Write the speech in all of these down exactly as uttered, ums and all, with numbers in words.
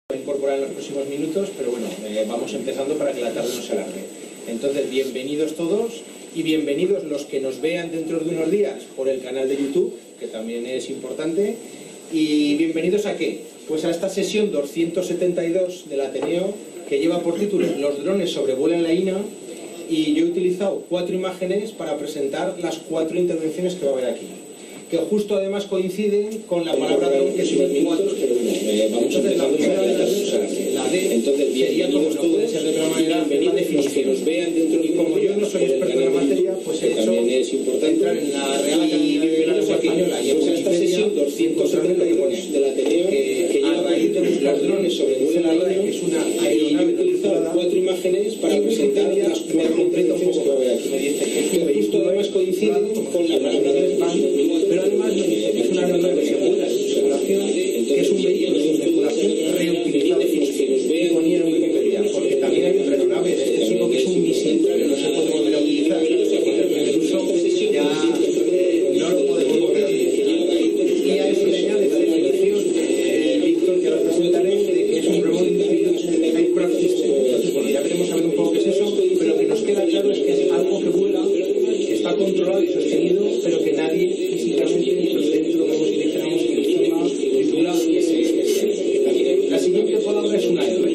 incorporar en los próximos minutos, pero bueno, eh, vamos empezando para que la tarde no se alargue. Entonces, bienvenidos todos y bienvenidos los que nos vean dentro de unos días por el canal de YouTube, que también es importante. ¿Y bienvenidos a qué? Pues a esta sesión doscientos setenta y dos del Ateneo, que lleva por título Los drones sobrevuelan la I N A, y yo he utilizado cuatro imágenes para presentar las cuatro intervenciones que va a haber aquí, que justo además coinciden con la palabra dron, que son cuatro. Entonces, la primera de las dos, la D, sería, como no puede ser de otra manera, la definición. Y como yo no soy experto en la materia, pues he hecho entrar en la Real Academia de la Lengua Española y en esta sesión doscientos setenta y dos del Ateneo, que a raíz de los drones sobrevuelan la I N A, que es una aeronave utilizada, cuatro imágenes para presentar las me completa un poco, me dice que justo además coinciden con la palabra dron, pero además me dice que es una aeronave segura en su circulación, que es un vehículo de circulación reutilizable, y ponía en Wikipedia, porque también hay otra aeronave de este tipo que es un misil, pero no se puede volver a utilizar, porque el primer uso ya no lo podemos volver a utilizar. Y a eso le añade la definición, eh, Víctor, que ahora presentaré, de que es un remote aircraft system. Entonces, bueno, ya veremos a ver un poco qué es eso, pero lo que nos queda claro es que es algo que vuela, que está controlado y sostenido, pero que nadie físicamente dentro vemos y dijéramos que encima titula que se. La siguiente palabra es una R,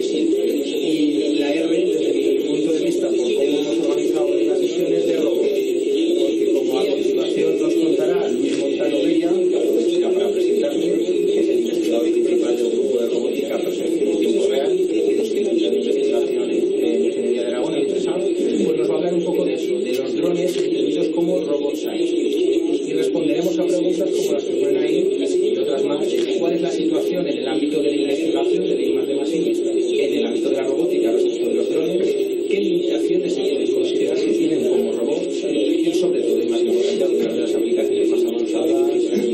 y la R, desde mi punto de vista, por cómo hemos organizado las sesiones, de robot, porque como a continuación nos contará Luis Montano Bella, ya para presentarme, que es el investigador principal del grupo de robótica percepción en tiempo real, que nos tiene mucha investigación en ingeniería de Aragón, en ITRESA, pues nos va a hablar un poco de eso, de los drones entendidos como robot science. Y responderemos a preguntas como las que ponen ahí y otras más. ¿Cuál es la situación en el ámbito de la investigación de I más D más I, en el ámbito de la robótica respecto de los drones? ¿Qué limitaciones se pueden considerar que tienen como robots? Y sobre todo, y más importante, algunas de las aplicaciones más avanzadas.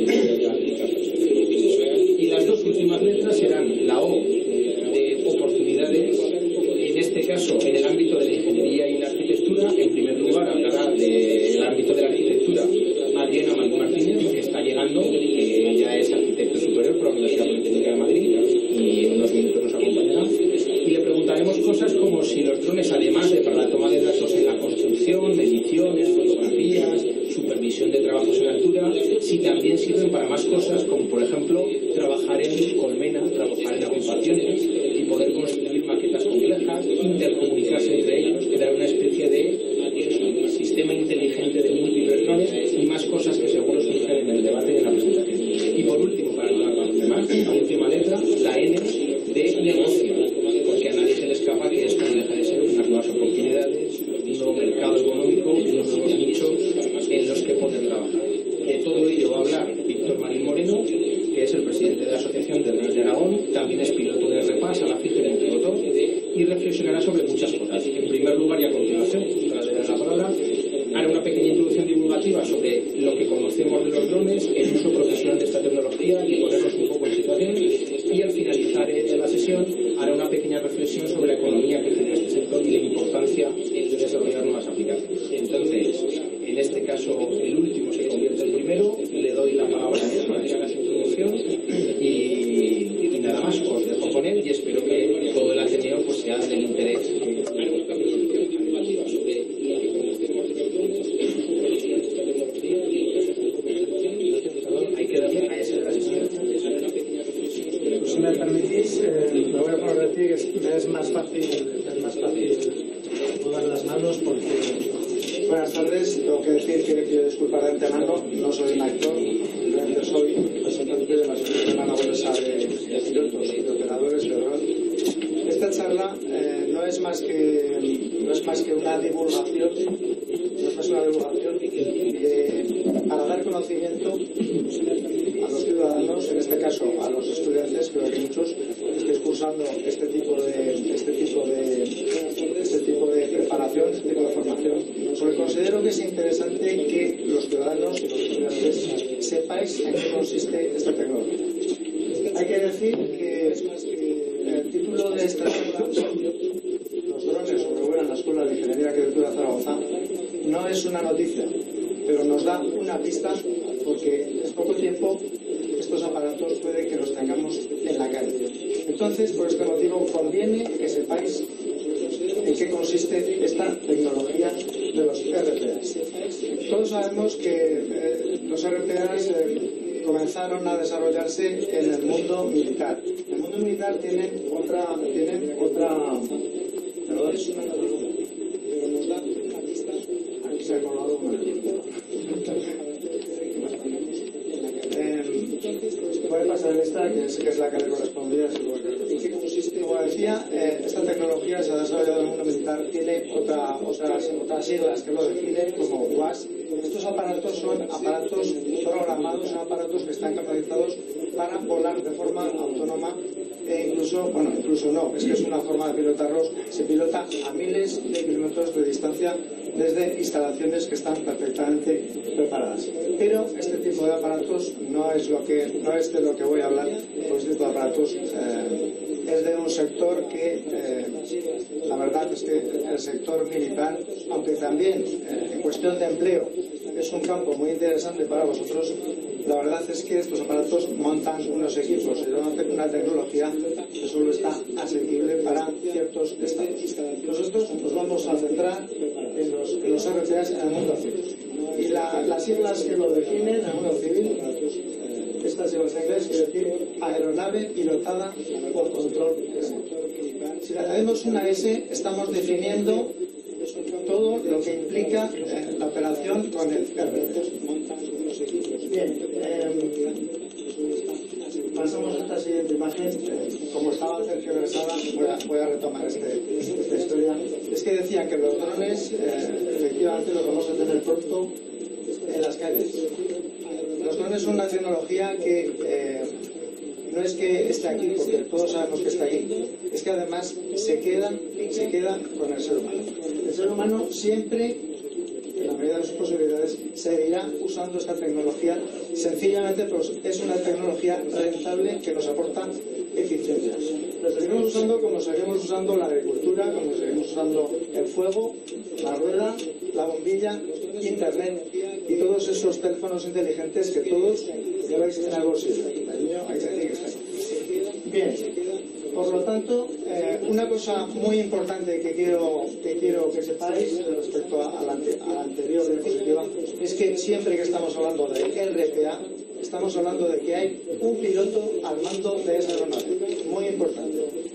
Y las dos últimas letras serán la O de oportunidades, en este caso en el ámbito de la ingeniería y la arquitectura. En primer lugar hablará del ámbito de la arquitectura Adriana Martínez, que está llegando, que ya es arquitecto superior por la Universidad Politécnica de Madrid y en unos minutos nos acompañará. Y le preguntaremos cosas como si los drones, además de para la toma de datos en la construcción, mediciones, fotografías, supervisión de trabajos en altura, si también sirven para más cosas, como por ejemplo trabajar en colmena, trabajar en agrupaciones y poder construir maquetas complejas, intercomunicarse entre ellos, crear una especie de sistema inteligente de múltiples drones y más cosas que seguro surgen en el debate y en la presentación. Y por último, para no alargarme más, la última letra, la N de negocio, porque a nadie se le escapa que esto no deja de ser unas nuevas oportunidades, un nuevo mercado económico, unos nuevos nichos en los que poder trabajar. De todo ello va a hablar Víctor Marín Moreno, que es el presidente de la Asociación de Drones de Aragón, también es piloto de repas a la F I G en piloto, y reflexionará sobre muchas cosas. En primer lugar y a continuación, tras de la palabra, hará una pequeña introducción divulgativa sobre lo que conocemos de los drones, el uso profesional de esta tecnología y ponernos un poco en situación. Y al finalizar la sesión hará una pequeña reflexión sobre la economía que genera este sector y la importancia de desarrollar nuevas aplicaciones. Entonces, en este caso, el último se convierte en primero. Le doy la palabra a él para que haga su introducción y, y nada más, os dejo con él y espero que todo el Ateneo pues sea del interés que hay que darle a esa la sesión. Si me permitís, eh, me voy a poner de pie, que me es más fácil, es más fácil mover las manos porque... Buenas tardes, tengo que decir que quiero disculpar de antemano, no soy un actor, simplemente soy representante de la Asociación Aragonesa de, de Pilotos y de Operadores de Dron. Esta charla eh, no es más que no es más que una divulgación, no es más una divulgación de, para dar conocimiento a los ciudadanos, en este caso a los estudiantes, creo que muchos estáis cursando este tipo de este tipo de este tipo de preparación, este tipo de formación, porque considero que es interesante que los ciudadanos y los estudiantes sepáis en qué consiste esta tecnología. Hay que decir que el título de esta charla, Los drones sobrevuelan la Escuela de Ingeniería y Arquitectura de Zaragoza, no es una noticia, pero nos da una pista porque en poco tiempo estos aparatos puede que los tengamos en la calle. Entonces, por este motivo, conviene que sepáis en qué consiste esta tecnología de los R P As. Todos sabemos que eh, los R P As eh, comenzaron a desarrollarse en el mundo militar. El mundo militar tiene otra, tiene otra, perdón, es una pero nos da una pista. Aquí se ha colado una. Voy a pasar esta, que es, que es la que le correspondía. Como decía, eh, esta tecnología se ha desarrollado en el mundo militar, tiene otra, otras, otras siglas que lo definen como W A S. Estos aparatos son aparatos programados, son aparatos que están capacitados para volar de forma autónoma e incluso, bueno, incluso no, es que es una forma de pilotarlos, se pilota a miles de kilómetros de distancia desde instalaciones que están perfectamente preparadas. Pero este tipo de aparatos no es, lo que, no es de lo que voy a hablar, porque este tipo de aparatos eh, es de un sector que, eh, la verdad es que el sector militar, aunque también eh, en cuestión de empleo es un campo muy interesante para vosotros, la verdad es que estos aparatos montan unos equipos y una tecnología que solo está asequible para ciertos estados. Nosotros nos vamos a centrar en los, en los R P As en el mundo civil. Y la, las siglas que lo definen en el mundo civil, estas siglas en inglés, quiere decir aeronave pilotada por control remoto. Si le añadimos una S, estamos definiendo todo lo que implica eh, la operación con el R P A. Bien, eh, pasamos a esta siguiente imagen. Eh, como estaba tergiversada, voy a, voy a retomar este, esta historia. Es que decía que los drones, eh, efectivamente, los vamos a tener pronto en las calles. Los drones son una tecnología que eh, no es que esté aquí, porque todos sabemos que está aquí, es que además se queda, se queda con el ser humano. El ser humano siempre, en la medida de sus posibilidades, seguirá usando esta tecnología. Sencillamente, pues, es una tecnología rentable que nos aporta eficiencia. La seguimos usando como seguimos usando la agricultura, como seguimos usando el fuego, la rueda, la bombilla, internet y todos esos teléfonos inteligentes que todos lleváis en el bolsillo. El mío, ahí que está. Bien, por lo tanto, eh, una cosa muy importante que quiero que, quiero que sepáis respecto a, a, la, a la anterior diapositiva es que siempre que estamos hablando de R P A, estamos hablando de que hay un piloto al mando de esa aeronave. Muy importante.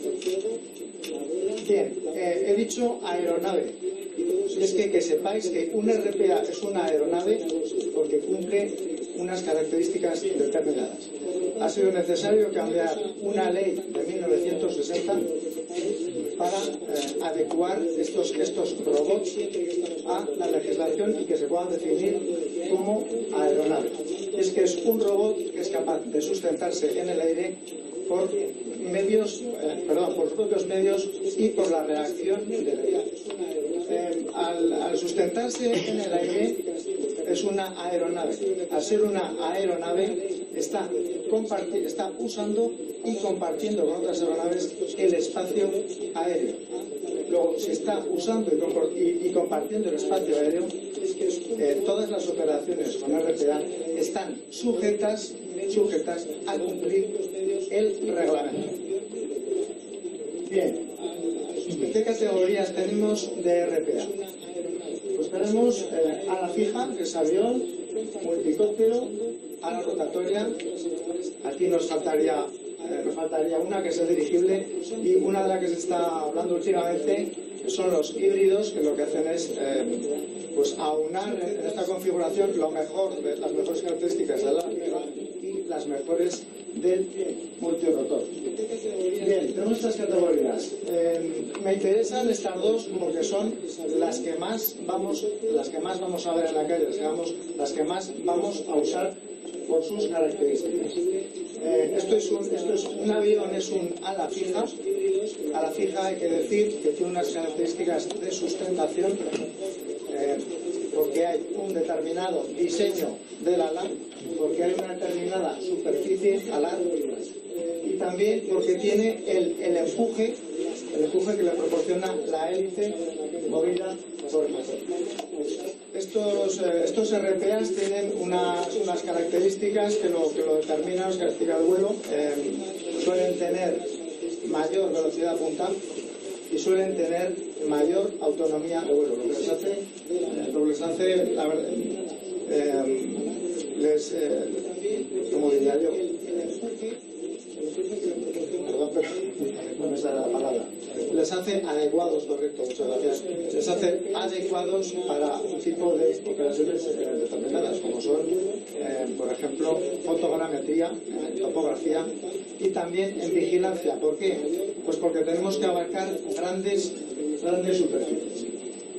Bien, eh, he dicho aeronave. Es que, que sepáis que un R P A es una aeronave porque cumple unas características determinadas. Ha sido necesario cambiar una ley de mil novecientos sesenta para eh, adecuar estos, estos robots a la legislación y que se puedan definir como aeronave. Es que es un robot que es capaz de sustentarse en el aire por medios, eh, perdón, por propios medios y por la reacción del aire. Eh, al, al sustentarse en el aire es una aeronave. Al ser una aeronave está, está usando y compartiendo con otras aeronaves el espacio aéreo. Luego, si está usando y, y, y compartiendo el espacio aéreo, eh, todas las operaciones con R P A están sujetas, sujetas a cumplir el reglamento. Bien, ¿qué categorías tenemos de R P A? Pues tenemos eh, ala fija, que es avión, multicóptero, ala rotatoria. Aquí nos faltaría, eh, nos faltaría una, que es el dirigible, y una de las que se está hablando últimamente son los híbridos, que lo que hacen es eh, pues aunar en esta configuración lo mejor de las mejores características de la fija y las mejores del multirotor. Bien, tenemos estas categorías. Eh, me interesan estas dos porque son las que más vamos, las que más vamos a ver en la calle, las que, vamos, las que más vamos a usar por sus características. Eh, esto es un, esto es un avión, es un ala fija. Ala fija hay que decir que tiene unas características de sustentación, eh, porque hay un determinado diseño del ala, porque hay una determinada superficie alar y también porque tiene el, el empuje, el empuje que le proporciona la hélice movida por el motor. estos, eh, estos R P As tienen unas, unas características que lo, que lo determinan, las características del vuelo. Eh, suelen tener mayor velocidad punta y suelen tener mayor autonomía de vuelo. Lo que les hace, eh, lo que les hace la verdad, eh, les, eh, ¿cómo diría yo? Perdón, pero no me sale la palabra. Les hace adecuados, correcto, muchas gracias. Les hace adecuados para un tipo de operaciones eh, determinadas, como son, eh, por ejemplo, fotogrametría, eh, topografía y también en vigilancia. ¿Por qué? Pues porque tenemos que abarcar grandes, grandes superficies.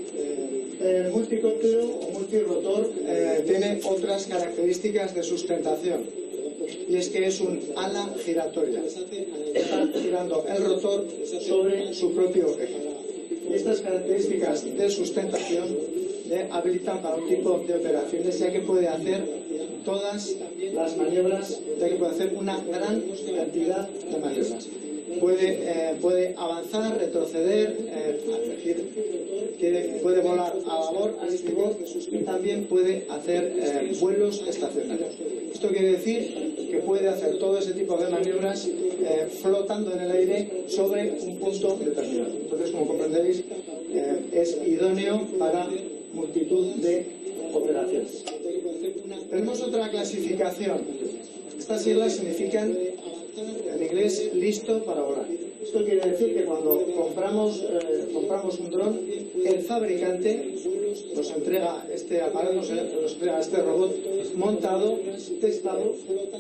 El multicóptero o multirotor eh, tiene otras características de sustentación, y es que es un ala giratoria. Está girando el rotor sobre su propio eje. Estas características de sustentación le habilitan para un tipo de operaciones, ya que puede hacer todas las maniobras, ya que puede hacer una gran cantidad de maniobras. Puede, eh, puede avanzar, retroceder, eh, elegir, quiere, puede volar a babor, a estribor, y también puede hacer eh, vuelos estacionarios. Esto quiere decir que puede hacer todo ese tipo de maniobras eh, flotando en el aire sobre un punto determinado. Entonces, como comprenderéis, eh, es idóneo para multitud de operaciones. Tenemos otra clasificación. Estas siglas significan, en inglés, listo para volar. Esto quiere decir que cuando compramos, eh, compramos un dron, el fabricante nos entrega este aparato, nos entrega este robot montado, testado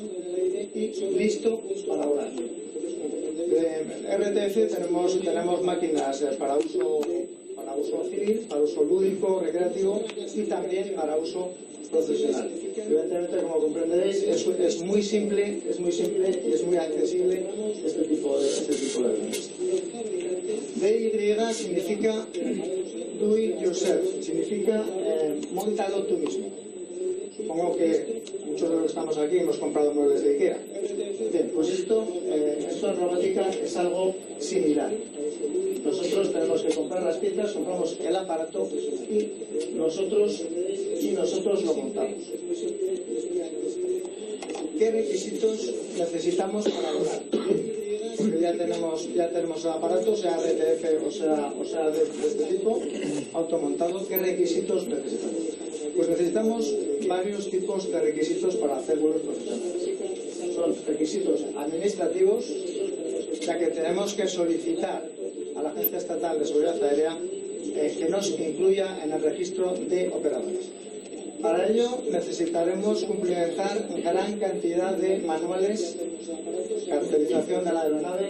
y listo para volar. En R T F tenemos, tenemos máquinas para uso, para uso civil, para uso lúdico, recreativo y también para uso profesional. Evidentemente, como comprenderéis, es, es muy simple, es muy simple y es muy accesible este tipo de este tipo de drones. D Y significa do it yourself, significa eh, móntalo tú mismo. Supongo que muchos de los que estamos aquí hemos comprado muebles de IKEA. Bien, pues esto, eh, esto en robótica es algo similar. Nosotros tenemos que comprar las piezas, compramos el aparato y nosotros, y nosotros lo montamos. ¿Qué requisitos necesitamos para volar? Porque ya tenemos, ya tenemos el aparato, sea R T F o sea, o sea de, de este tipo, automontado. ¿Qué requisitos necesitamos? Pues necesitamos varios tipos de requisitos para hacer vuelos profesionales. Son requisitos administrativos, ya que tenemos que solicitar a la Agencia Estatal de Seguridad Aérea eh, que nos incluya en el registro de operadores. Para ello necesitaremos cumplimentar gran cantidad de manuales, caracterización de la aeronave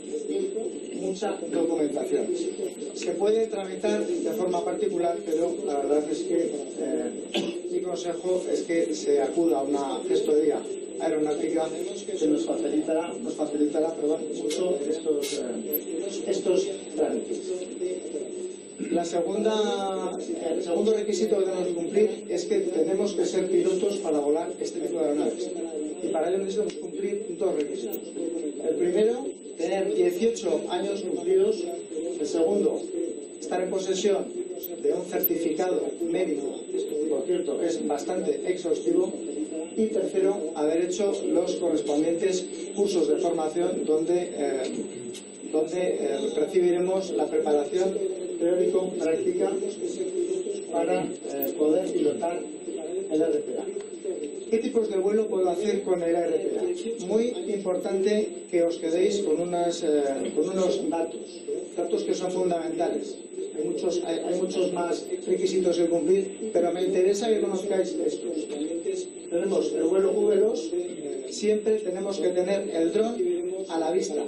y mucha documentación. Se puede tramitar de forma particular, pero la verdad es que eh, mi consejo es que se acuda a una gestoría aeronáutica que nos facilitará, nos facilitará perdón, mucho estos, eh, estos trámites. La segunda, el segundo requisito que tenemos que cumplir es que tenemos que ser pilotos para volar este tipo de aeronaves. Y para ello necesitamos cumplir dos requisitos. El primero, tener dieciocho años cumplidos. El segundo, estar en posesión de un certificado médico, que por cierto es bastante exhaustivo. Y tercero, haber hecho los correspondientes cursos de formación donde, eh, donde eh, recibiremos la preparación teórico-práctica para eh, poder pilotar el R P A. ¿Qué tipos de vuelo puedo hacer con el R P A? Muy importante que os quedéis con, unas, eh, con unos datos, datos que son fundamentales. Hay muchos, hay, hay muchos más requisitos que cumplir, pero me interesa que conozcáis estos. Tenemos el vuelo V dos, siempre tenemos que tener el dron a la vista.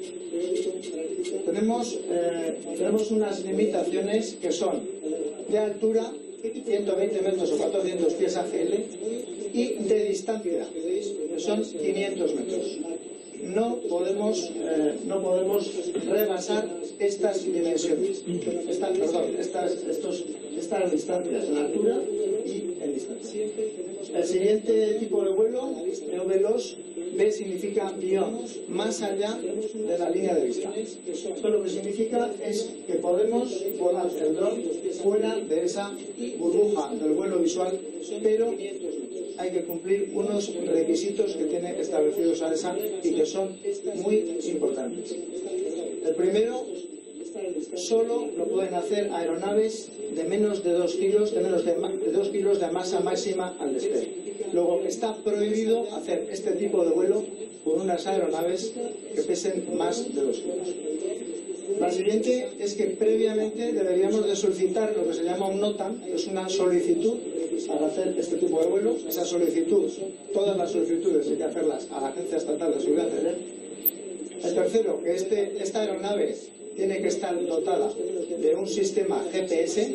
Tenemos, eh, tenemos unas limitaciones que son de altura, ciento veinte metros o cuatrocientos pies A G L, y de distancia, que son quinientos metros. No podemos, eh, no podemos rebasar estas dimensiones, Esta, perdón, estas, estos, estas distancias en altura y en distancia. El siguiente tipo de vuelo, Neovelos, B significa beyond, más allá de la línea de vista. Esto lo que significa es que podemos volar el dron fuera de esa burbuja del vuelo visual, pero hay que cumplir unos requisitos que tiene establecidos A E S A y que son muy importantes. El primero, solo lo pueden hacer aeronaves de menos de dos kilos, de menos de, de dos kilos de masa máxima al despegue. Luego está prohibido hacer este tipo de vuelo con unas aeronaves que pesen más de dos kilos. La siguiente es que previamente deberíamos de solicitar lo que se llama un NOTAM, que es una solicitud para hacer este tipo de vuelo. Esa solicitud, todas las solicitudes hay que hacerlas a la Agencia Estatal de Seguridad Aérea. El tercero, que este, esta aeronave tiene que estar dotada de un sistema G P S,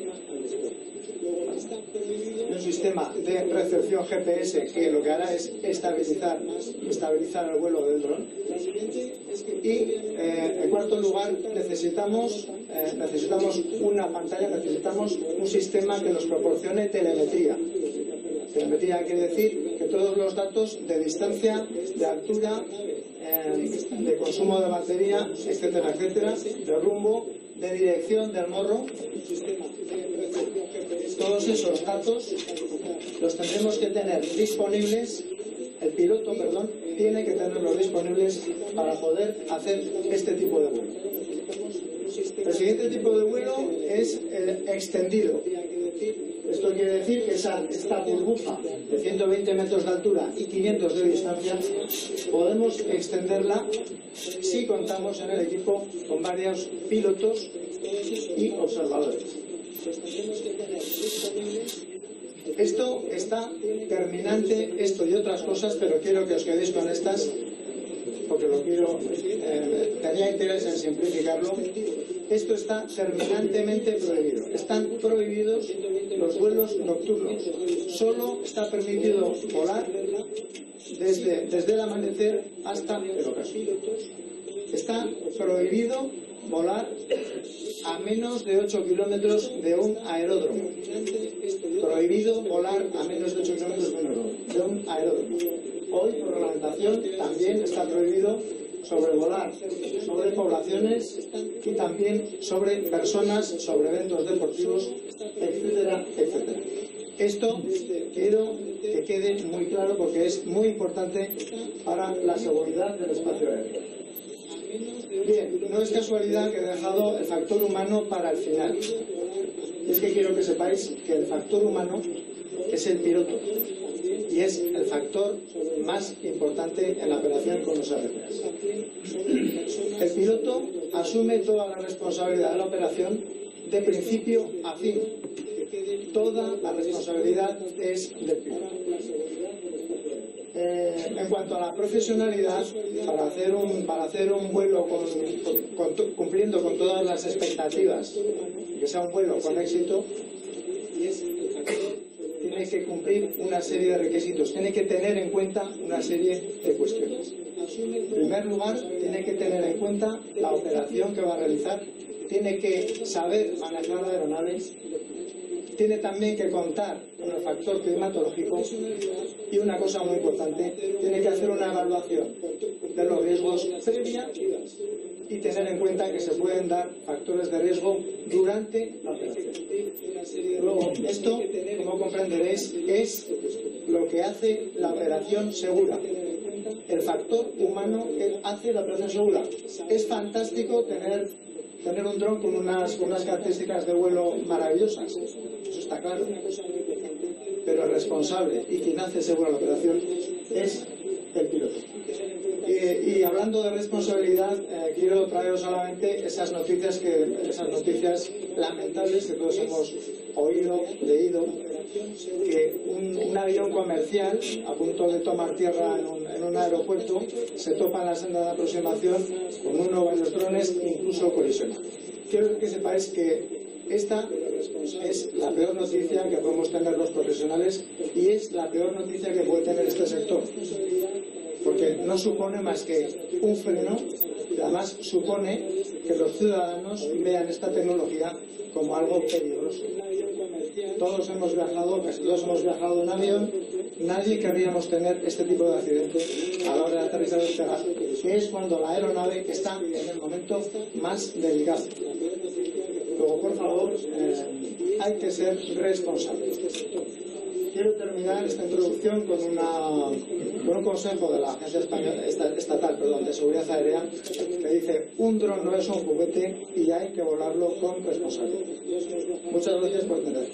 un sistema de recepción G P S que lo que hará es estabilizar, estabilizar el vuelo del dron. Y eh, en cuarto lugar, necesitamos, eh, necesitamos una pantalla, necesitamos un sistema que nos proporcione telemetría. Telemetría quiere decir que todos los datos de distancia, de altura, eh, de consumo de batería, etcétera, etcétera, de rumbo, de dirección del morro, todos esos datos los tendremos que tener disponibles, el piloto, perdón, tiene que tenerlos disponibles para poder hacer este tipo de vuelo. El siguiente tipo de vuelo es el extendido. Esto quiere decir que esa, esta burbuja de ciento veinte metros de altura y quinientos de distancia podemos extenderla si contamos en el equipo con varios pilotos y observadores. Esto está terminante, esto y otras cosas, pero quiero que os quedéis con estas porque lo quiero, eh, tenía interés en simplificarlo. Esto está terminantemente prohibido. Están prohibidos los vuelos nocturnos. Solo está permitido volar desde, desde el amanecer hasta el ocaso. Está prohibido volar a menos de ocho kilómetros de un aeródromo. Prohibido volar a menos de ocho kilómetros de un aeródromo. Hoy, por reglamentación, también está prohibido sobrevolar sobre poblaciones y también sobre personas, sobre eventos deportivos, etcétera, etcétera. Esto quiero que quede muy claro porque es muy importante para la seguridad del espacio aéreo. Bien, no es casualidad que he dejado el factor humano para el final. Es que quiero que sepáis que el factor humano es el piloto y es el factor más importante en la operación con los R P As. El piloto asume toda la responsabilidad de la operación de principio a fin. Toda la responsabilidad es del piloto. Eh, en cuanto a la profesionalidad, para hacer un, para hacer un vuelo con, con, con, cumpliendo con todas las expectativas, que sea un vuelo con éxito, tiene que cumplir una serie de requisitos, tiene que tener en cuenta una serie de cuestiones. En primer lugar, tiene que tener en cuenta la operación que va a realizar, tiene que saber manejar la aeronave, tiene también que contar con el factor climatológico y una cosa muy importante, tiene que hacer una evaluación de los riesgos previa y tener en cuenta que se pueden dar factores de riesgo durante la operación. Luego, esto, como comprenderéis, es lo que hace la operación segura. El factor humano que hace la operación segura. Es fantástico tener, tener un dron con unas, con unas características de vuelo maravillosas. Eso está claro. Pero el responsable y quien hace segura la operación es el piloto. Y, y hablando de responsabilidad, eh, quiero traeros solamente esas noticias, que, esas noticias lamentables que todos hemos oído, leído, que un, un avión comercial a punto de tomar tierra en un, en un aeropuerto se topa en la senda de aproximación con uno o varios drones e incluso colisiona. Quiero que sepáis que esta es la peor noticia que podemos tener los profesionales y es la peor noticia que puede tener este sector, porque no supone más que un freno y además supone que los ciudadanos vean esta tecnología como algo peligroso. todos hemos viajado, casi todos hemos viajado en avión, nadie querríamos tener este tipo de accidente a la hora de aterrizar y despegar, que es cuando la aeronave está en el momento más delicado. Luego, por favor, eh, hay que ser responsables. Quiero terminar esta introducción con, una, con un consejo de la Agencia Española, Estatal perdón, de Seguridad Aérea, que dice: un dron no es un juguete y hay que volarlo con responsabilidad. Muchas gracias por atender.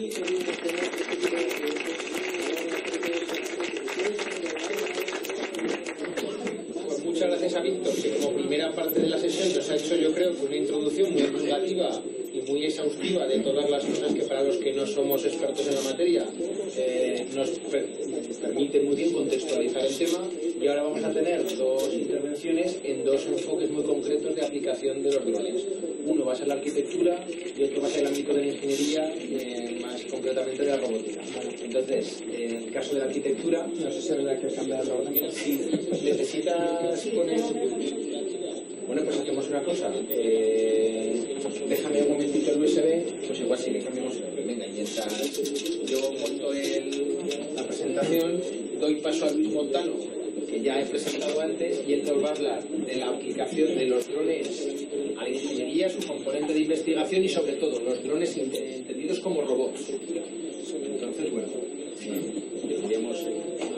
Pues muchas gracias a Víctor, que como primera parte de la sesión nos ha hecho, yo creo, que una introducción muy divulgativa y muy exhaustiva de todas las cosas que, para los que no somos expertos en la materia, eh, nos per permite muy bien contextualizar el tema. Y ahora vamos a tener dos intervenciones en dos enfoques muy concretos de aplicación de los drones. Uno va a ser la arquitectura y otro va a ser el ámbito de la ingeniería, eh, más concretamente de la robótica. Entonces, en el caso de la arquitectura, No sé si habría que cambiar el orden. si necesitas poner... Bueno, pues hacemos una cosa. Eh, déjame un momentito el U S B, pues igual sí que cambiamos el orden. Venga, y mientras yo monto el, la presentación, doy paso a Luis Montano, que ya he presentado antes, y él nos va a hablar de la aplicación de los drones a la ingeniería, su componente de investigación y sobre todo los drones entendidos como robots. Entonces, bueno, tendríamos...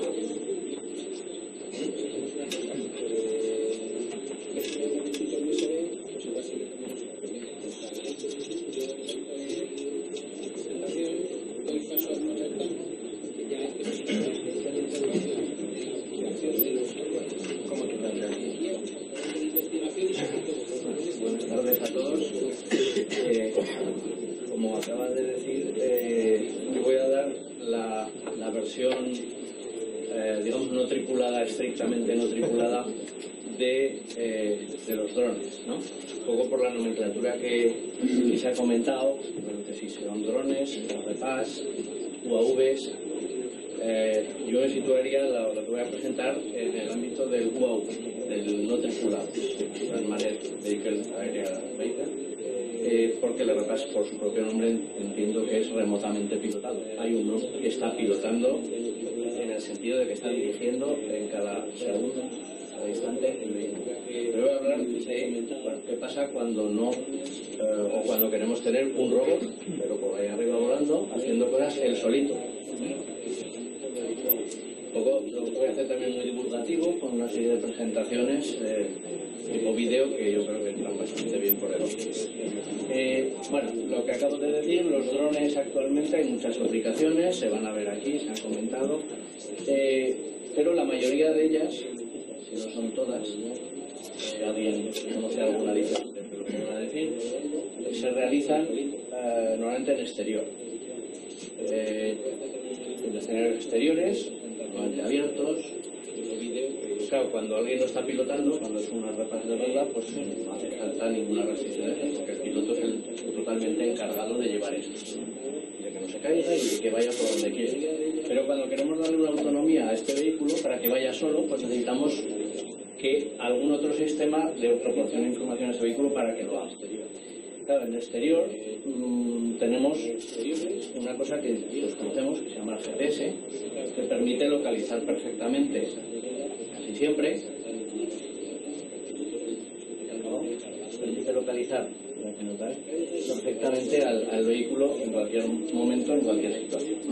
Buenas tardes a todos. Eh, como acabas de decir, eh, yo voy a dar la, la versión, eh, digamos, no tripulada, estrictamente no tripulada, de, eh, de los drones, ¿no? Un poco por la nomenclatura que, que se ha comentado, bueno, que si son drones, R P A S, U A Vs. Eh, yo me situaría lo, lo que voy a presentar en el ámbito del U A V, del no tripulado, el Manned Vehicle Aerial Vehicle, eh, porque el R P A S, por su propio nombre, entiendo que es remotamente pilotado. Hay uno que está pilotando en el sentido de que está dirigiendo en cada segundo, cada instante, el vehículo. Pero voy a hablar de, bueno, qué pasa cuando no, eh, o cuando queremos tener un robot, pero por ahí arriba volando, haciendo cosas él solito. Un poco lo voy a hacer también muy divulgativo, con una serie de presentaciones eh, tipo vídeo que yo creo que están bastante bien por el ojo. Eh, bueno, lo que acabo de decir, los drones actualmente hay muchas aplicaciones, se van a ver aquí, se han comentado, eh, pero la mayoría de ellas, si no son todas, si alguien conoce alguna diferente, pero lo que voy a decir, se realizan eh, normalmente en exterior. Eh, en escenarios exteriores, normalmente abiertos. Claro, cuando alguien lo está pilotando, cuando es una R P A S de verdad, pues no hace falta ninguna restricción, porque el piloto es el totalmente encargado de llevar esto, de que no se caiga y de que vaya por donde quiere. Pero cuando queremos darle una autonomía a este vehículo para que vaya solo, pues necesitamos que algún otro sistema le proporcione información a ese vehículo para que lo haga. Claro, en el exterior mmm, tenemos una cosa que todos conocemos, que se llama el G P S, que permite localizar perfectamente, casi siempre, permite localizar perfectamente al, al vehículo en cualquier momento, en cualquier situación, ¿no?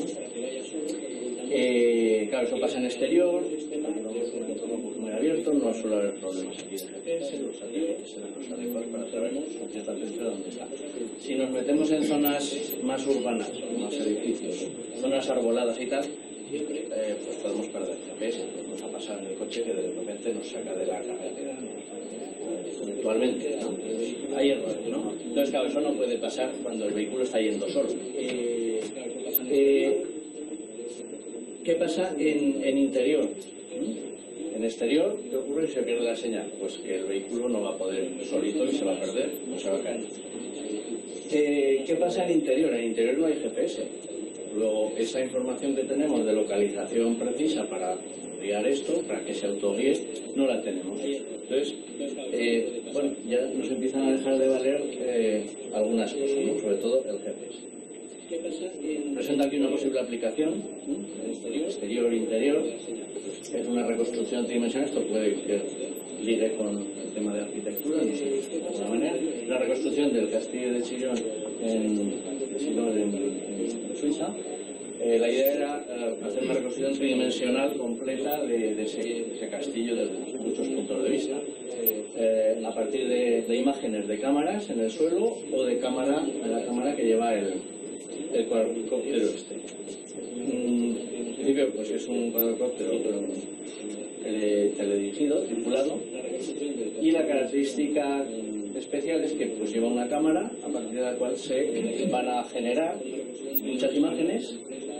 Eh, claro, eso pasa en exterior, un entorno muy abierto, no suele haber problemas aquí de G P S, los satélites serán los adecuados para saber con cierta precisión dónde está. Si nos metemos en zonas más urbanas, más edificios, zonas arboladas y tal, eh, pues podemos perder G P S, pues nos va a pasar en el coche que de repente nos saca de la carretera, actualmente, ¿no? Hay errores, ¿no? Entonces, claro, eso no puede pasar cuando el vehículo está yendo solo. Eh, eh, ¿Qué pasa en, en interior? En exterior, ¿qué ocurre si se pierde la señal? Pues que el vehículo no va a poder ir solito y se va a perder, no se va a caer. Eh, ¿Qué pasa en interior? En interior no hay G P S. Luego, esa información que tenemos de localización precisa para guiar esto, para que se autoguíe, no la tenemos. Entonces, eh, bueno, ya nos empiezan a dejar de valer eh, algunas cosas, ¿no? Sobre todo el G P S. presenta aquí una posible aplicación, exterior, interior. Es una reconstrucción tridimensional, esto puede que ligue con el tema de arquitectura, no sé, de alguna manera. La reconstrucción del castillo de Chillón en, Chillón en, en Suiza. Eh, la idea era eh, hacer una reconstrucción tridimensional completa de, de, ese, de ese castillo desde muchos puntos de vista, eh, a partir de, de imágenes de cámaras en el suelo o de cámara, de la cámara que lleva el, el cuadricóptero este. Mm, en principio pues es un cuadricóptero tele, teledirigido, tripulado, y la característica especial es que pues lleva una cámara a partir de la cual se van a generar muchas imágenes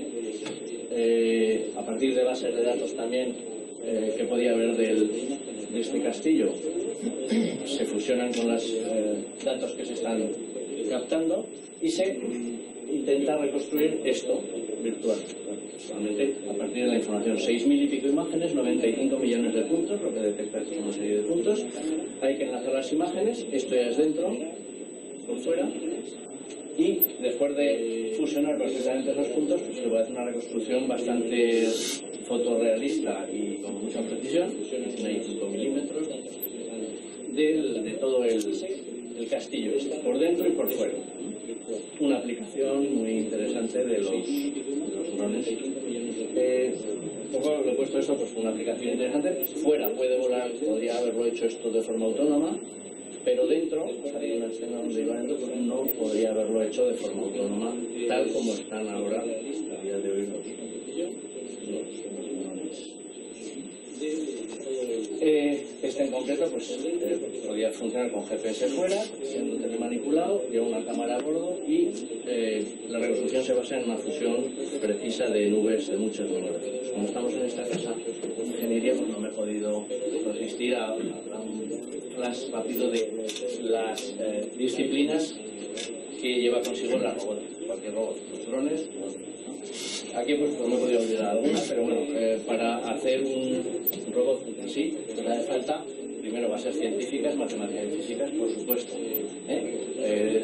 eh, a partir de bases de datos también eh, que podía haber del, de este castillo. Se fusionan con los eh, datos que se están captando y se intenta reconstruir esto virtual. Solamente a partir de la información, seis mil y pico imágenes, noventa y cinco millones de puntos, lo que detecta es una serie de puntos. Hay que enlazar las imágenes, esto ya es dentro, por fuera, y después de fusionar perfectamente esos puntos, pues se puede hacer una reconstrucción bastante fotorrealista y con mucha precisión, ochenta y cinco milímetros, de, de todo el, el castillo, este, por dentro y por fuera. Una aplicación muy interesante de los, de los drones. Eh, un poco lo he puesto esto, pues una aplicación interesante. Fuera puede volar, podría haberlo hecho esto de forma autónoma, pero dentro, hay una escena donde iba dentro, pues no podría haberlo hecho de forma autónoma, tal como están ahora a día de hoy los, los drones. Eh, este en concreto pues eh, podía funcionar con G P S fuera, siendo telemanipulado, lleva una cámara a bordo y eh, la reconstrucción se basa en una fusión precisa de nubes de muchos números. Como estamos en esta casa de ingeniería, pues no me he podido resistir a, a un flash rápido de las eh, disciplinas que lleva consigo la robótica, cualquier robot, los drones. Aquí pues no me he podido olvidar alguna, pero bueno, eh, para hacer un robot así, pues hace falta primero bases científicas, matemáticas y físicas, por supuesto, ¿eh? Eh,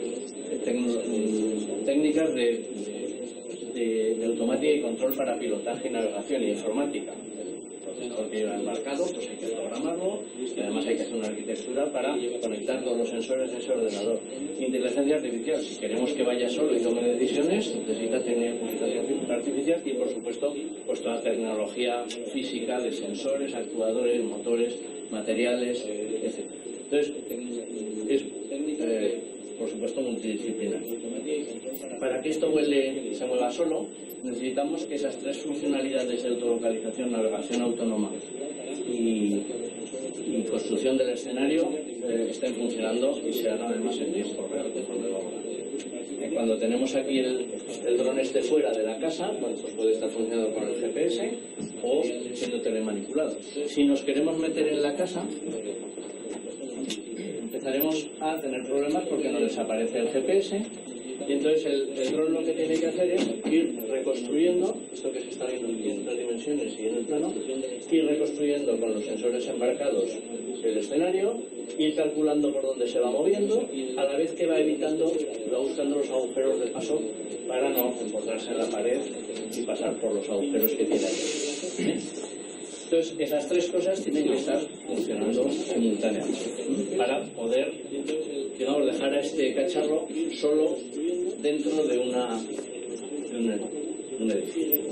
técnicas de, de, de automática y control para pilotaje y navegación y informática. El procesador que lleva embarcado, pues hay que programarlo y además hay que hacer una arquitectura para conectar todos los sensores de ese ordenador. Inteligencia artificial, si queremos que vaya solo y tome decisiones, necesita tener inteligencia artificial y por supuesto pues toda tecnología física de sensores, actuadores, motores, materiales, etcétera. Entonces, es eh, por supuesto multidisciplinar. Para que esto vuele, se mueva solo, necesitamos que esas tres funcionalidades de autolocalización, navegación autónoma y, y construcción del escenario eh, estén funcionando y se hagan además en tiempo real, de forma laboral. Eh, cuando tenemos aquí el, el dron este fuera de la casa, bueno, pues puede estar funcionando con el G P S o siendo telemanipulado. Si nos queremos meter en la casa, empezaremos a tener problemas porque nos desaparece el G P S y entonces el, el dron lo que tiene que hacer es ir reconstruyendo esto que se está viendo aquí en tres dimensiones y en el plano, ir reconstruyendo con los sensores embarcados el escenario, ir calculando por dónde se va moviendo, a la vez que va evitando, va buscando los agujeros de paso para no encontrarse en la pared y pasar por los agujeros que tiene ahí. Entonces, esas tres cosas tienen que estar funcionando simultáneamente para poder, digamos, dejar a este cacharro solo dentro de una de un, de un edificio.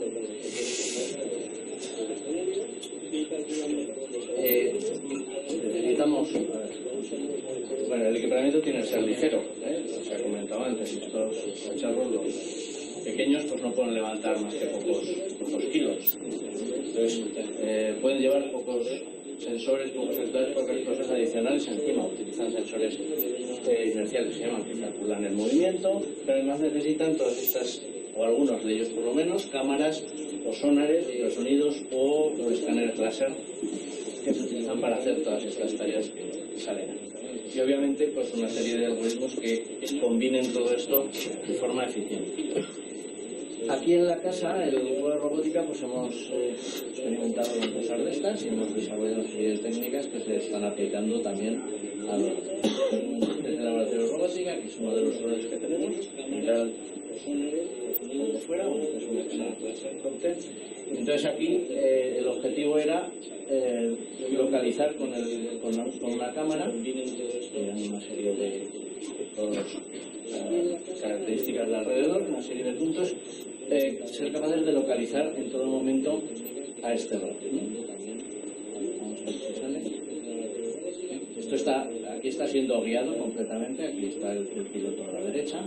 Eh, necesitamos, bueno, el equipamiento tiene que ser ligero, ¿eh? Se ha comentado antes, estos cacharros, los pequeños, pues no pueden levantar más que pocos, pocos kilos. Entonces, eh, pueden llevar pocos sensores, pocos sensores, pocas cosas adicionales encima. Utilizan sensores eh, inerciales, se llaman, que calculan el movimiento, pero además necesitan todas estas, o algunos de ellos por lo menos, cámaras o sonares, los sonidos o los escáneres láser que se utilizan para hacer todas estas tareas que salen. Y obviamente pues una serie de algoritmos que combinen todo esto de forma eficiente. Aquí en la casa, en el grupo de robótica, pues hemos eh, experimentado con cosas de estas y hemos desarrollado una serie de técnicas que se están aplicando también a los, desde el laboratorio robótica, que es uno de los drones que tenemos, general de fuera, bueno, es una que entonces aquí eh, el objetivo era eh, localizar con, el, con, con una cámara, eran una serie de todas las uh, características de alrededor, una serie de puntos, eh, ser capaces de localizar en todo momento a este dron. Vamos a ver si sale. Esto está, aquí está siendo guiado completamente, aquí está el, el piloto a la derecha.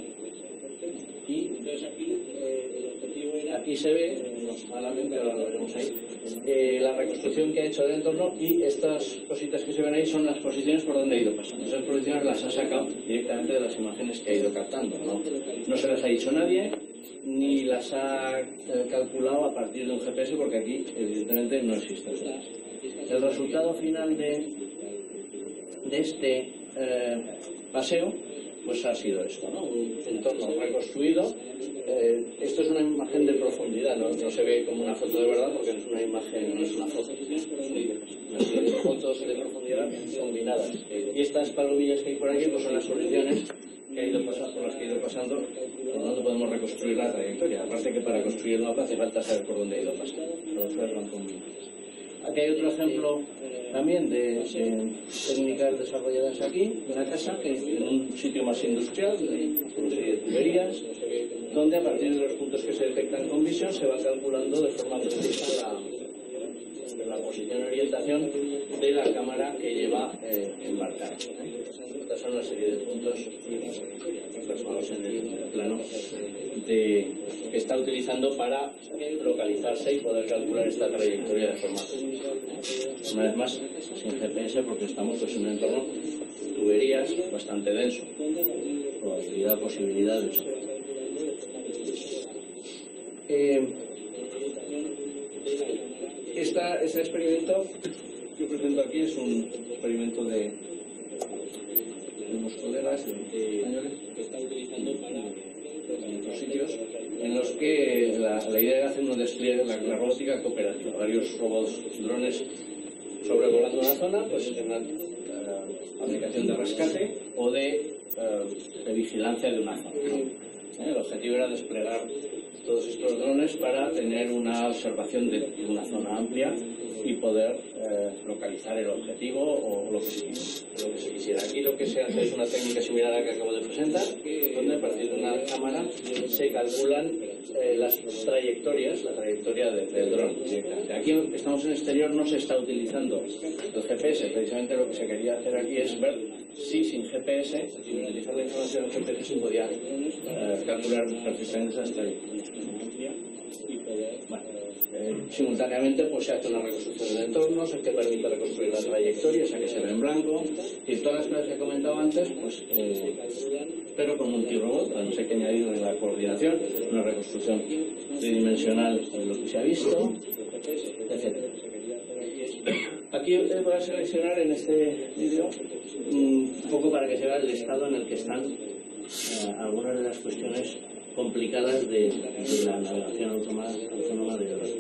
Y entonces aquí eh, el objetivo era, aquí se ve, no, malamente ahora lo veremos ahí, eh, la reconstrucción que ha hecho del entorno, y estas cositas que se ven ahí son las posiciones por donde ha ido pasando. Esas posiciones las ha sacado directamente de las imágenes que ha ido captando, no, no se las ha dicho nadie, ni las ha eh, calculado a partir de un G P S, porque aquí evidentemente no existe. El resultado final de, de este eh, paseo pues ha sido esto, ¿no? Un entorno reconstruido. Eh, esto es una imagen de profundidad, ¿no? No se ve como una foto de verdad porque no es una imagen, no es una foto. Una serie de fotos de profundidad combinadas. Y estas palomillas que hay por aquí pues son las posiciones que ha ido pasando, por las que ha ido pasando, por lo tanto podemos reconstruir la trayectoria. Aparte que para construir el mapa hace falta saber por dónde ha ido pasando. Aquí hay otro ejemplo también de, de técnicas desarrolladas aquí, en una casa, que en un sitio más industrial, de una serie de tuberías, donde a partir de los puntos que se detectan con visión se va calculando de forma precisa la, la posición y orientación de la cámara que lleva eh, embarcada. Estas son una serie de puntos plasmados en el plano de, que está utilizando para localizarse y poder calcular esta trayectoria de forma precisa. Una vez más, sin G P S, porque estamos pues, en un entorno tuberías bastante denso. Probabilidad, posibilidad de choque. Eh, esta, este experimento que presento aquí es un experimento de, de unos colegas españoles que están utilizando para en otros sitios en los que la, la idea era hacer un despliegue de la, la robótica cooperativa, varios robots, drones sobrevolando una zona, pues en una uh, aplicación de rescate o de, uh, de vigilancia de una zona. ¿Eh? El objetivo era desplegar todos estos drones para tener una observación de, de una zona amplia y poder eh, localizar el objetivo o lo que, lo que se quisiera. Aquí lo que se hace es una técnica similar a la que acabo de presentar, donde a partir de una cámara se calculan eh, las trayectorias, la trayectoria de, del dron directamente. Aquí estamos en exterior, no se está utilizando el G P S, precisamente lo que se quería hacer aquí es ver si sin G P S, sin utilizar la información del G P S, se podía eh, calcular perfectamente esas trayectorias. Bueno, eh, simultáneamente pues se hace una reconstrucción del entorno que permite reconstruir la trayectoria, esa que se ve en blanco, y todas las cosas que he comentado antes, pues, eh, pero con multirobot, no sé qué añadir en la coordinación, una reconstrucción tridimensional de lo que se ha visto, etcétera. Aquí voy a seleccionar en este vídeo un poco para que se vea el estado en el que están eh, algunas de las cuestiones complicadas de, de la navegación autónoma, autónoma de drones.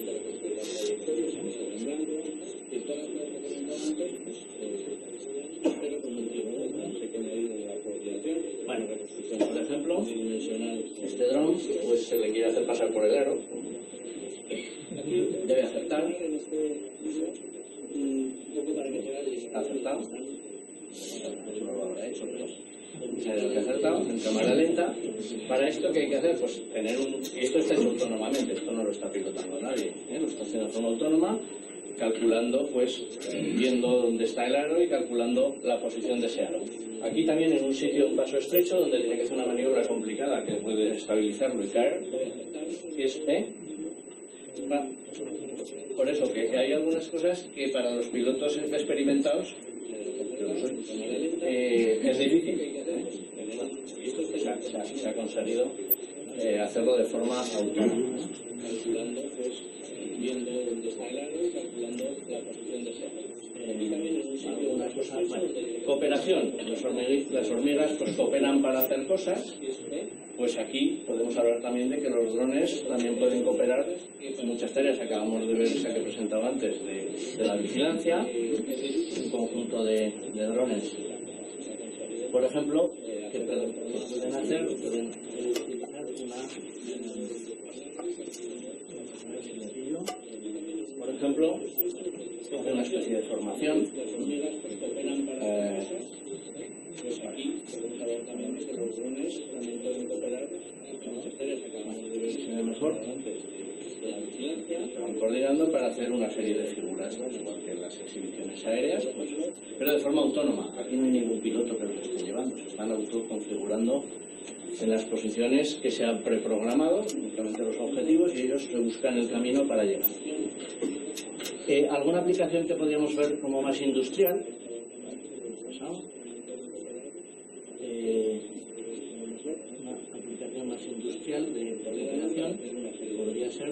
Bueno, por ejemplo, este dron pues se le quiere hacer pasar por el aro. Debe acertar. Un poco para que se vea el está acertado. Eso no lo habrá hecho, pero se ha acertado en cámara lenta. Para esto, ¿qué hay que hacer? Pues tener un... Y esto está hecho autónomamente, esto no lo está pilotando nadie, ¿eh? Lo está haciendo de forma autónoma, calculando, pues, viendo dónde está el aro y calculando la posición de ese aro. Aquí también en un sitio, un paso estrecho, donde tiene que hacer una maniobra complicada que puede estabilizarlo y caer. Y es, ¿eh? Va. Por eso, que, que hay algunas cosas que para los pilotos experimentados eh, es difícil. ¿eh? Se ha, se ha, se ha conseguido eh, hacerlo de forma autónoma, calculando, pues, viendo dónde está el aro y calculando la posición de ese aro. Algunas cosas, bueno, cooperación. Las hormigas, las hormigas pues cooperan para hacer cosas. Pues aquí podemos hablar también de que los drones también pueden cooperar en muchas tareas. Acabamos de ver esa que presentaba antes de, de la vigilancia, un conjunto de, de drones, por ejemplo, que pueden, que pueden hacer, pueden utilizar una, por ejemplo, una especie de formación. Eh, pues aquí podemos hablar también de que los drones también pueden cooperar con muchas tareas que acabamos de ver mejor antes de la vigilancia, van coordinando para hacer una serie de figuras, igual que las exhibiciones aéreas, pues, pero de forma autónoma. Aquí no hay ningún piloto que los esté llevando, se están autoconfigurando en las posiciones que se han preprogramado, únicamente los objetivos, y ellos se buscan el camino para llegar. Eh, ¿Alguna aplicación que podríamos ver como más industrial? Eh, una aplicación más industrial de coordinación podría ser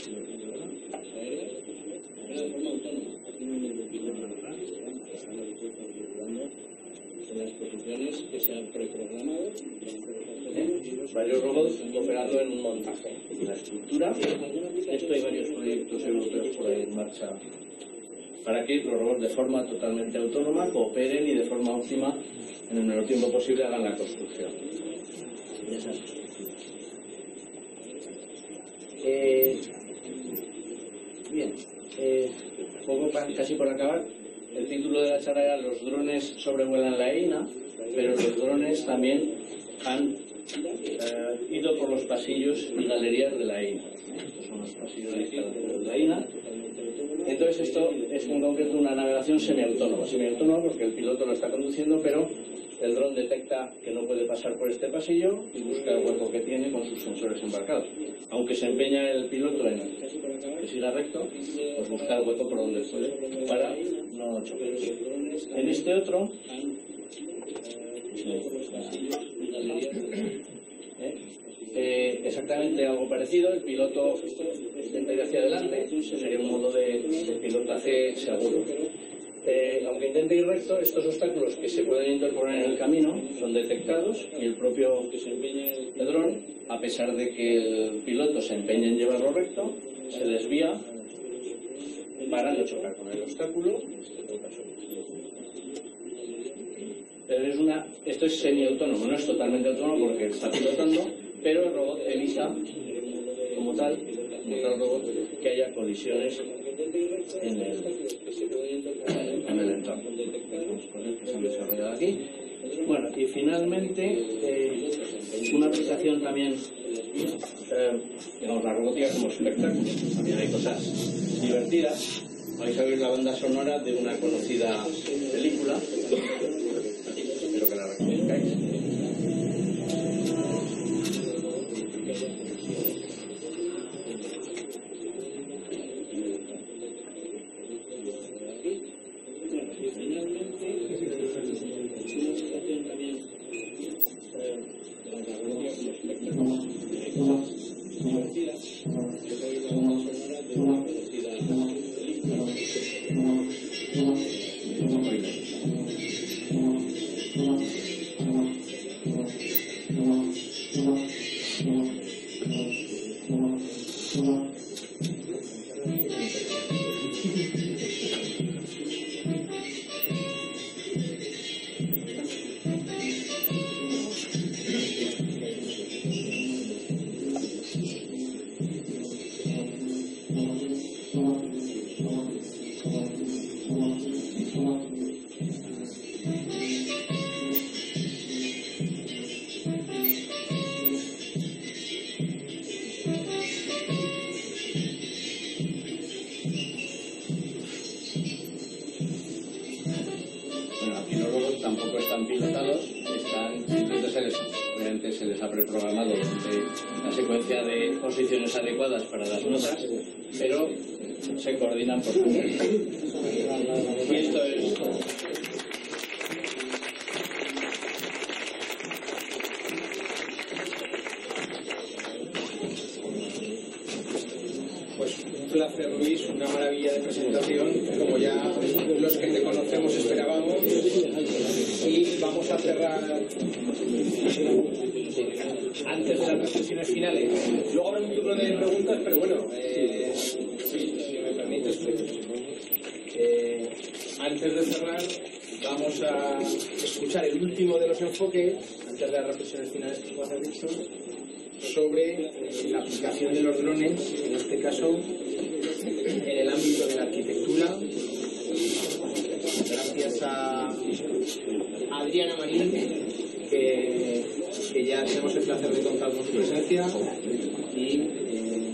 en las posiciones que se han preprogramado, ¿eh? Varios robots operando en un montaje. La estructura, esto hay varios proyectos europeos por ahí en marcha para que los robots de forma totalmente autónoma cooperen y de forma óptima en el menor tiempo posible hagan la construcción de esas estructuras. Eh, bien, eh, poco para, casi por acabar, el título de la charla era "Los drones sobrevuelan la EINA", pero los drones también han eh, ido por los pasillos y galerías de la EINA. Estos son los pasillos de instalaciones de la EINA. Entonces esto es en concreto una navegación semiautónoma. Semiautónoma porque el piloto lo está conduciendo, pero el dron detecta que no puede pasar por este pasillo y busca el hueco que tiene con sus sensores embarcados. Aunque se empeña el piloto en que siga recto, pues busca el hueco por donde puede para no chocar. En este otro, ¿eh? Eh, exactamente algo parecido. El piloto intenta ir hacia adelante, sería un modo de, de pilotaje seguro. Eh, aunque intente ir recto, estos obstáculos que se pueden interponer en el camino son detectados y el propio el dron, a pesar de que el piloto se empeña en llevarlo recto, se desvía para no chocar con el obstáculo. Pero es una, esto es semiautónomo, no es totalmente autónomo porque está pilotando, pero el robot evita como tal, como tal robot, que haya colisiones en el, en el entorno. Vamos con el que se han desarrollado aquí. Bueno, y finalmente eh, una aplicación también, eh, digamos, la robótica como espectáculo. También hay cosas divertidas. Vais a oír la banda sonora de una conocida película. Espero que la reconozcáis. Posiciones adecuadas para las notas, pero se coordinan por completo. Y esto es pues un placer, Luis, una maravilla de presentación, como ya los que te conocemos esperábamos, y vamos a cerrar antes de las reflexiones finales. Luego habrá un turno de preguntas, pero bueno, eh, sí, si me permites, pues, eh, antes de cerrar vamos a escuchar el último de los enfoques, antes de las reflexiones finales que tú has dicho, sobre eh, la aplicación de los drones, en este caso, en el ámbito de la arquitectura. Gracias a Adriana Marín, que, que ya tenemos el placer de contar con su presencia. Y eh,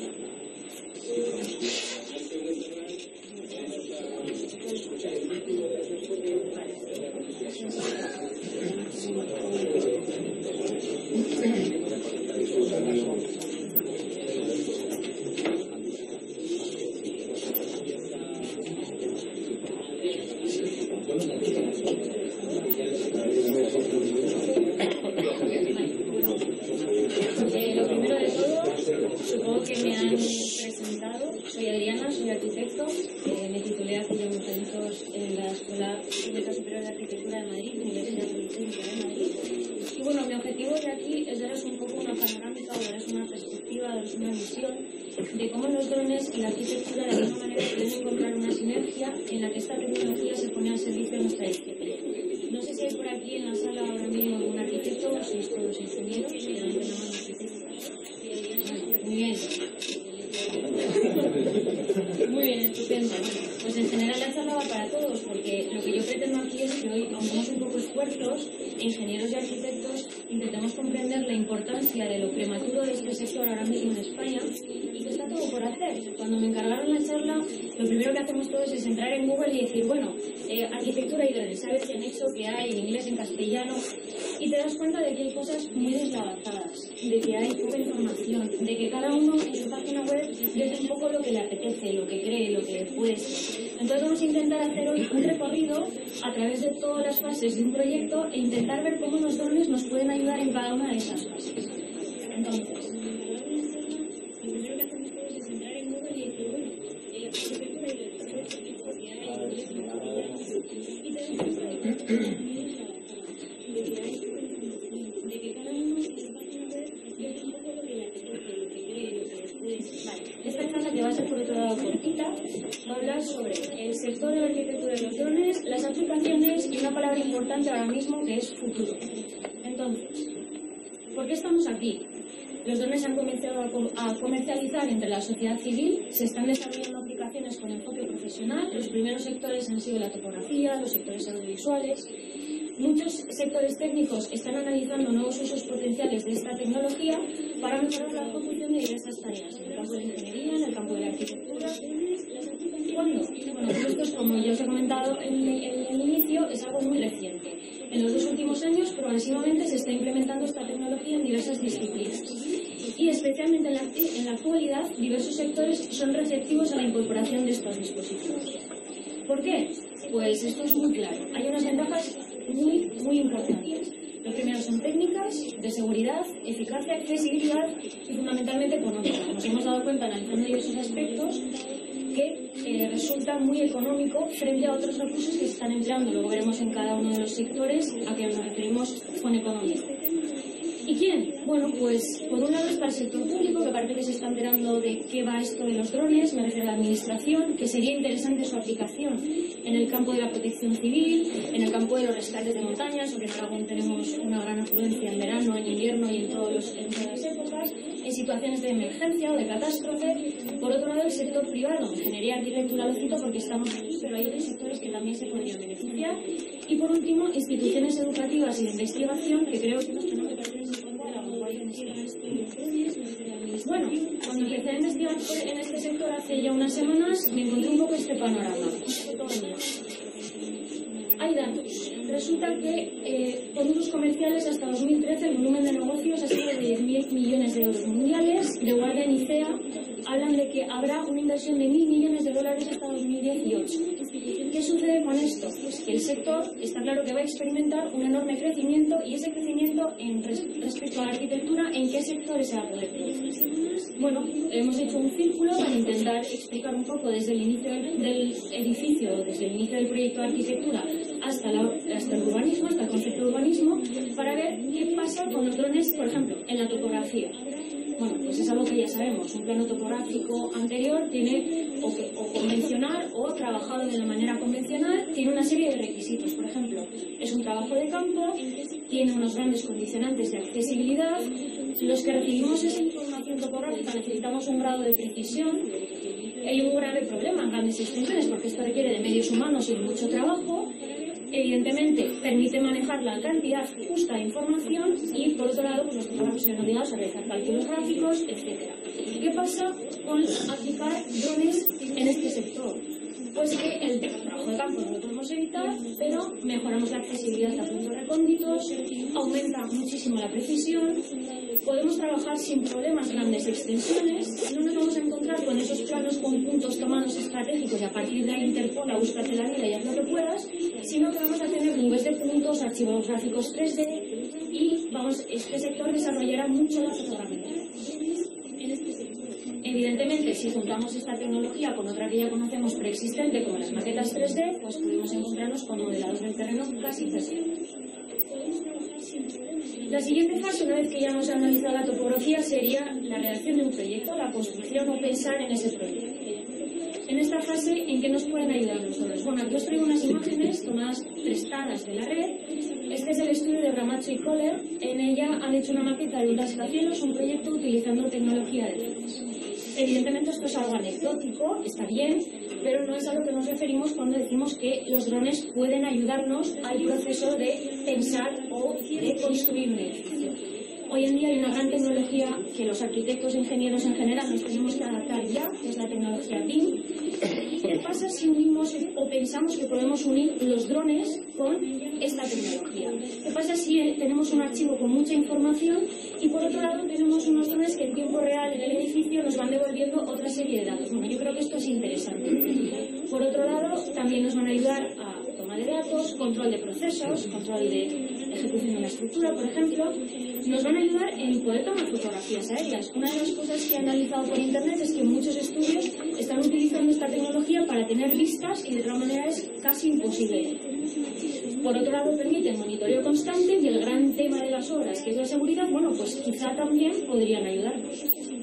de cómo los drones y la arquitectura de alguna manera pueden encontrar una sinergia en la que esta tecnología se pone al servicio de nuestra disciplina. No sé si hay por aquí en la sala ahora mismo algún arquitecto o sois todos ingenieros. Muy bien. Muy bien, estupendo. Pues en general la charla va para todos, porque lo que yo pretendo aquí es que hoy, pongamos un poco esfuerzos, ingenieros y arquitectos, intentemos comprender la importancia de lo prematuro de este sector ahora mismo en España y que está todo por hacer. Cuando me encargaron la charla, lo primero que hacemos todos es entrar en Google y decir, bueno, eh, arquitectura y drones, sabes qué anexo que hay en inglés, en castellano, y te das cuenta de que hay cosas muy deslavazadas, de que hay poca información, de que cada uno en su página web dice un poco lo que le apetece, lo que cree, lo que puede ser. Entonces vamos a intentar hacer hoy un recorrido a través de todas las fases de un proyecto e intentar ver cómo los drones nos pueden ayudar en cada una de esas fases. Entonces, lo primero que hacemos todos es entrar en Google y decir, bueno, eh, arquitectura y drones, porque hay y te das cuenta de que de que hay de que cada uno en su página web dice un poco lo que le apetece, lo que cree, lo que puede ser. Vale, esta charla, que va a ser por otro lado cortita, va a hablar sobre el sector de la arquitectura de los drones, las aplicaciones y una palabra importante ahora mismo que es futuro. Entonces, ¿por qué estamos aquí? Los drones se han comenzado a comercializar entre la sociedad civil, se están desarrollando aplicaciones con enfoque profesional. Los primeros sectores han sido la topografía, los sectores audiovisuales. Muchos sectores técnicos están analizando nuevos usos potenciales de esta tecnología para mejorar la ejecución de diversas tareas, en el campo de la ingeniería, en el campo de la arquitectura. ¿Cuándo? Bueno, pues esto es, como ya os he comentado en el, en el inicio, es algo muy reciente. En los dos últimos años, progresivamente se está implementando esta tecnología en diversas disciplinas. Y especialmente en la, en la actualidad, diversos sectores son receptivos a la incorporación de estos dispositivos. ¿Por qué? Pues esto es muy claro. Hay unas ventajas muy, muy importantes. Lo primero son técnicas, de seguridad, eficacia, accesibilidad y fundamentalmente económica. Nos hemos dado cuenta, analizando diversos aspectos, que eh, resulta muy económico frente a otros recursos que se están empleando. Luego veremos en cada uno de los sectores a qué nos referimos con economía. ¿Y quién? Bueno, pues por un lado está el sector público, que parece que se está enterando de qué va esto de los drones, me refiero a la administración, que sería interesante su aplicación en el campo de la protección civil, en el campo de los rescates de montañas, porque en Aragón tenemos una gran afluencia en verano, en invierno y en, todos los, en todas las épocas, en situaciones de emergencia o de catástrofe. Por otro lado, el sector privado, ingeniería, arquitectura, lo cito porque estamos aquí, pero hay otros sectores que también se podrían beneficiar. Y por último, instituciones educativas y de investigación, que creo que nos tenemos que tener en cuenta la vanguardia en este. Bueno, cuando empecé a investigar en este sector hace ya unas semanas, me encontré un poco este panorama. Hay datos. Resulta que eh, con usos comerciales hasta dos mil trece el volumen de negocios ha sido de diez mil millones de euros mundiales. The Guardian y C E A hablan de que habrá una inversión de mil millones de dólares hasta dos mil dieciocho. ¿Qué sucede con esto? Pues que el sector está claro que va a experimentar un enorme crecimiento, y ese crecimiento en res respecto a la arquitectura, ¿en qué sectores se va a poder producir? Bueno, hemos hecho un círculo para intentar explicar un poco desde el inicio del, del edificio, desde el inicio del proyecto de arquitectura hasta, la, hasta el urbanismo, hasta el concepto de urbanismo, para ver qué pasa con los drones, por ejemplo, en la topografía. Bueno, pues es algo que ya sabemos. Un plano topográfico anterior tiene, o, que, o convencional, o trabajado de la manera convencional, tiene una serie de requisitos. Por ejemplo, es un trabajo de campo, tiene unos grandes condicionantes de accesibilidad. Los que recibimos esa información topográfica necesitamos un grado de precisión. Hay un grave problema en grandes extensiones porque esto requiere de medios humanos y de mucho trabajo. Evidentemente, permite manejar la cantidad justa de información y, por otro lado, pues los topógrafos se ven obligados a realizar cálculos gráficos, etcétera. ¿Qué pasa con aplicar drones en este sector? Pues que el trabajo de campo no lo podemos evitar, pero mejoramos la accesibilidad a puntos recónditos, aumenta muchísimo la precisión, podemos trabajar sin problemas grandes extensiones, no nos vamos a encontrar con esos planos con puntos tomados estratégicos y a partir de ahí interpola, búscate la vida y haz lo que puedas, sino que vamos a tener nubes de puntos, archivos gráficos tres D y vamos, este sector desarrollará mucho la fotografía. Evidentemente, si juntamos esta tecnología con otra que ya conocemos preexistente, como las maquetas tres D, pues podemos encontrarnos con modelados del terreno casi perfectos. La siguiente fase, una vez que ya hemos analizado la topografía, sería la redacción de un proyecto, la construcción o pensar en ese proyecto. En esta fase, ¿en qué nos pueden ayudar los drones? Bueno, aquí os traigo unas imágenes tomadas prestadas de la red. Este es el estudio de Bramacho y Kohler. En ella han hecho una maqueta de un rascacielos, un proyecto utilizando tecnología de drones. Evidentemente esto es algo anecdótico, está bien, pero no es a lo que nos referimos cuando decimos que los drones pueden ayudarnos al proceso de pensar o de construir un edificio. Hoy en día hay una gran tecnología que los arquitectos e ingenieros en general nos tenemos que adaptar ya, que es la tecnología B I M. ¿Qué pasa si unimos o pensamos que podemos unir los drones con esta tecnología? ¿Qué pasa si tenemos un archivo con mucha información y por otro lado tenemos unos drones que en tiempo real en el edificio nos van devolviendo otra serie de datos? Bueno, yo creo que esto es interesante. Por otro lado, también nos van a ayudar a toma de datos, control de procesos, control de ejecución de una estructura, por ejemplo. Nos van a ayudar en poder tomar fotografías aéreas. Una de las cosas que he analizado por internet es que muchos estudios están utilizando esta tecnología para tener vistas y de otra manera es casi imposible. Por otro lado, permite el monitoreo constante y el gran tema de las obras, que es la seguridad, bueno, pues quizá también podrían ayudarnos.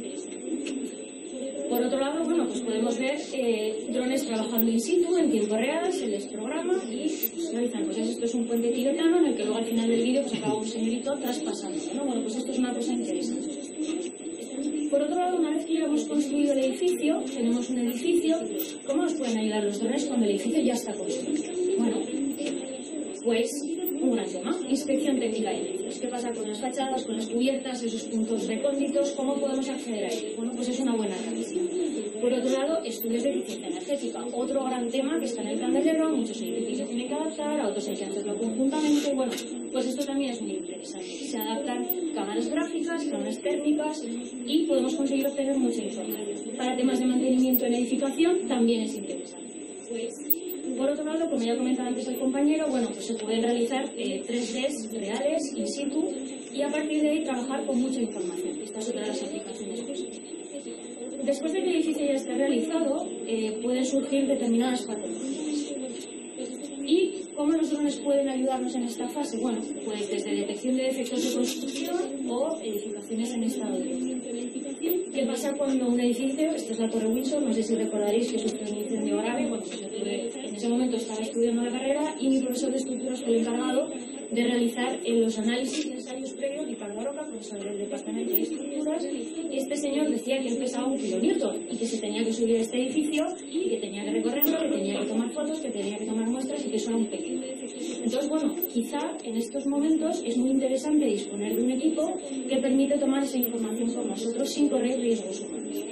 Por otro lado, bueno, pues podemos ver eh, drones trabajando in situ, en tiempo real, se les programa y realizan cosas. Esto es un puente tibetano en el que luego al final del vídeo pues acaba un señorito traspasando, ¿no? Bueno, pues esto es una cosa interesante. Por otro lado, una vez que ya hemos construido el edificio, tenemos un edificio, ¿cómo nos pueden ayudar los drones cuando el edificio ya está construido? Bueno, pues un gran tema, inspección técnica de edificios. ¿Qué pasa con las fachadas, con las cubiertas, esos puntos recónditos? ¿Cómo podemos acceder a ellos? Bueno, pues es una buena herramienta. Por otro lado, estudios de eficiencia energética. Otro gran tema que está en el plan de Lebron, muchos edificios tienen que adaptar, a otros hay que hacerlo conjuntamente. Bueno, pues esto también es muy interesante. Se adaptan cámaras gráficas, cámaras térmicas y podemos conseguir obtener mucha información. Para temas de mantenimiento en edificación también es interesante. Pues, por otro lado, como ya comentaba antes el compañero, bueno, pues se pueden realizar eh, tres Ds reales, in situ, y a partir de ahí trabajar con mucha información. Esta es otra de las aplicaciones posibles. Después de que el edificio ya esté realizado, eh, pueden surgir determinadas patologías. ¿Y cómo los drones pueden ayudarnos en esta fase? Bueno, pues desde detección de defectos de construcción o edificaciones en estado de edificación. ¿Qué pasa cuando un edificio, esta es la Torre Windsor, no sé si recordaréis que sufrió un incendio grave? Bueno, pues yo tuve, en ese momento estaba estudiando la carrera y mi profesor de estructuras fue el encargado de realizar eh, los análisis y ensayos previos, Ricardo Roca, profesor del departamento de estructuras, y este señor decía que él pesaba un kilonewton y que se tenía que subir a este edificio y que tenía que recorrerlo, que tenía que tomar fotos, que tenía que tomar muestras y que eso era un pequeño. Entonces, bueno, quizá en estos momentos es muy interesante disponer de un equipo que permite tomar esa información por nosotros sin correr riesgos humanos.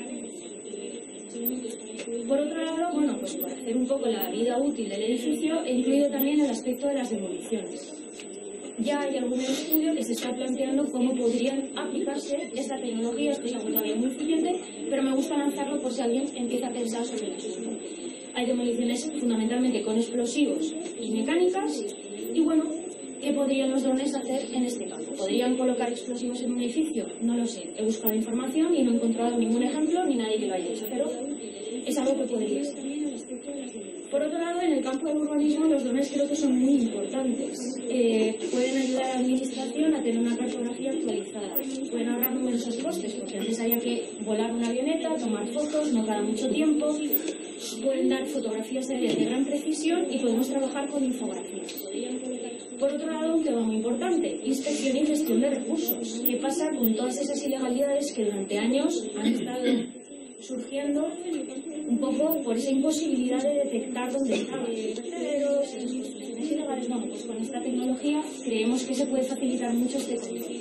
Por otro lado, bueno, pues para hacer un poco la vida útil del edificio, he incluido también el aspecto de las demoliciones. Ya hay algún estudio que se está planteando cómo podrían aplicarse esta tecnología. Esto es algo todavía muy incipiente, pero me gusta lanzarlo por si alguien empieza a pensar sobre el asunto. Hay demoliciones fundamentalmente con explosivos y mecánicas, y bueno, ¿qué podrían los drones hacer en este campo? ¿Podrían colocar explosivos en un edificio? No lo sé. He buscado información y no he encontrado ningún ejemplo ni nadie que lo haya hecho, pero es algo algo que podría ser. Por otro lado, en el campo del urbanismo los drones creo que son muy importantes. Eh, pueden ayudar a la administración a tener una cartografía actualizada. Pueden ahorrar numerosos costes, porque antes había que volar una avioneta, tomar fotos, no cada mucho tiempo. Pueden dar fotografías aéreas de gran precisión y podemos trabajar con infografías. Por otro lado, un tema muy importante, inspección y gestión de recursos. ¿Qué pasa con todas esas ilegalidades que durante años han estado surgiendo un poco por esa imposibilidad de detectar dónde estaban los vertederos, los construcciones ilegales? Bueno, pues con esta tecnología creemos que se puede facilitar mucho este control.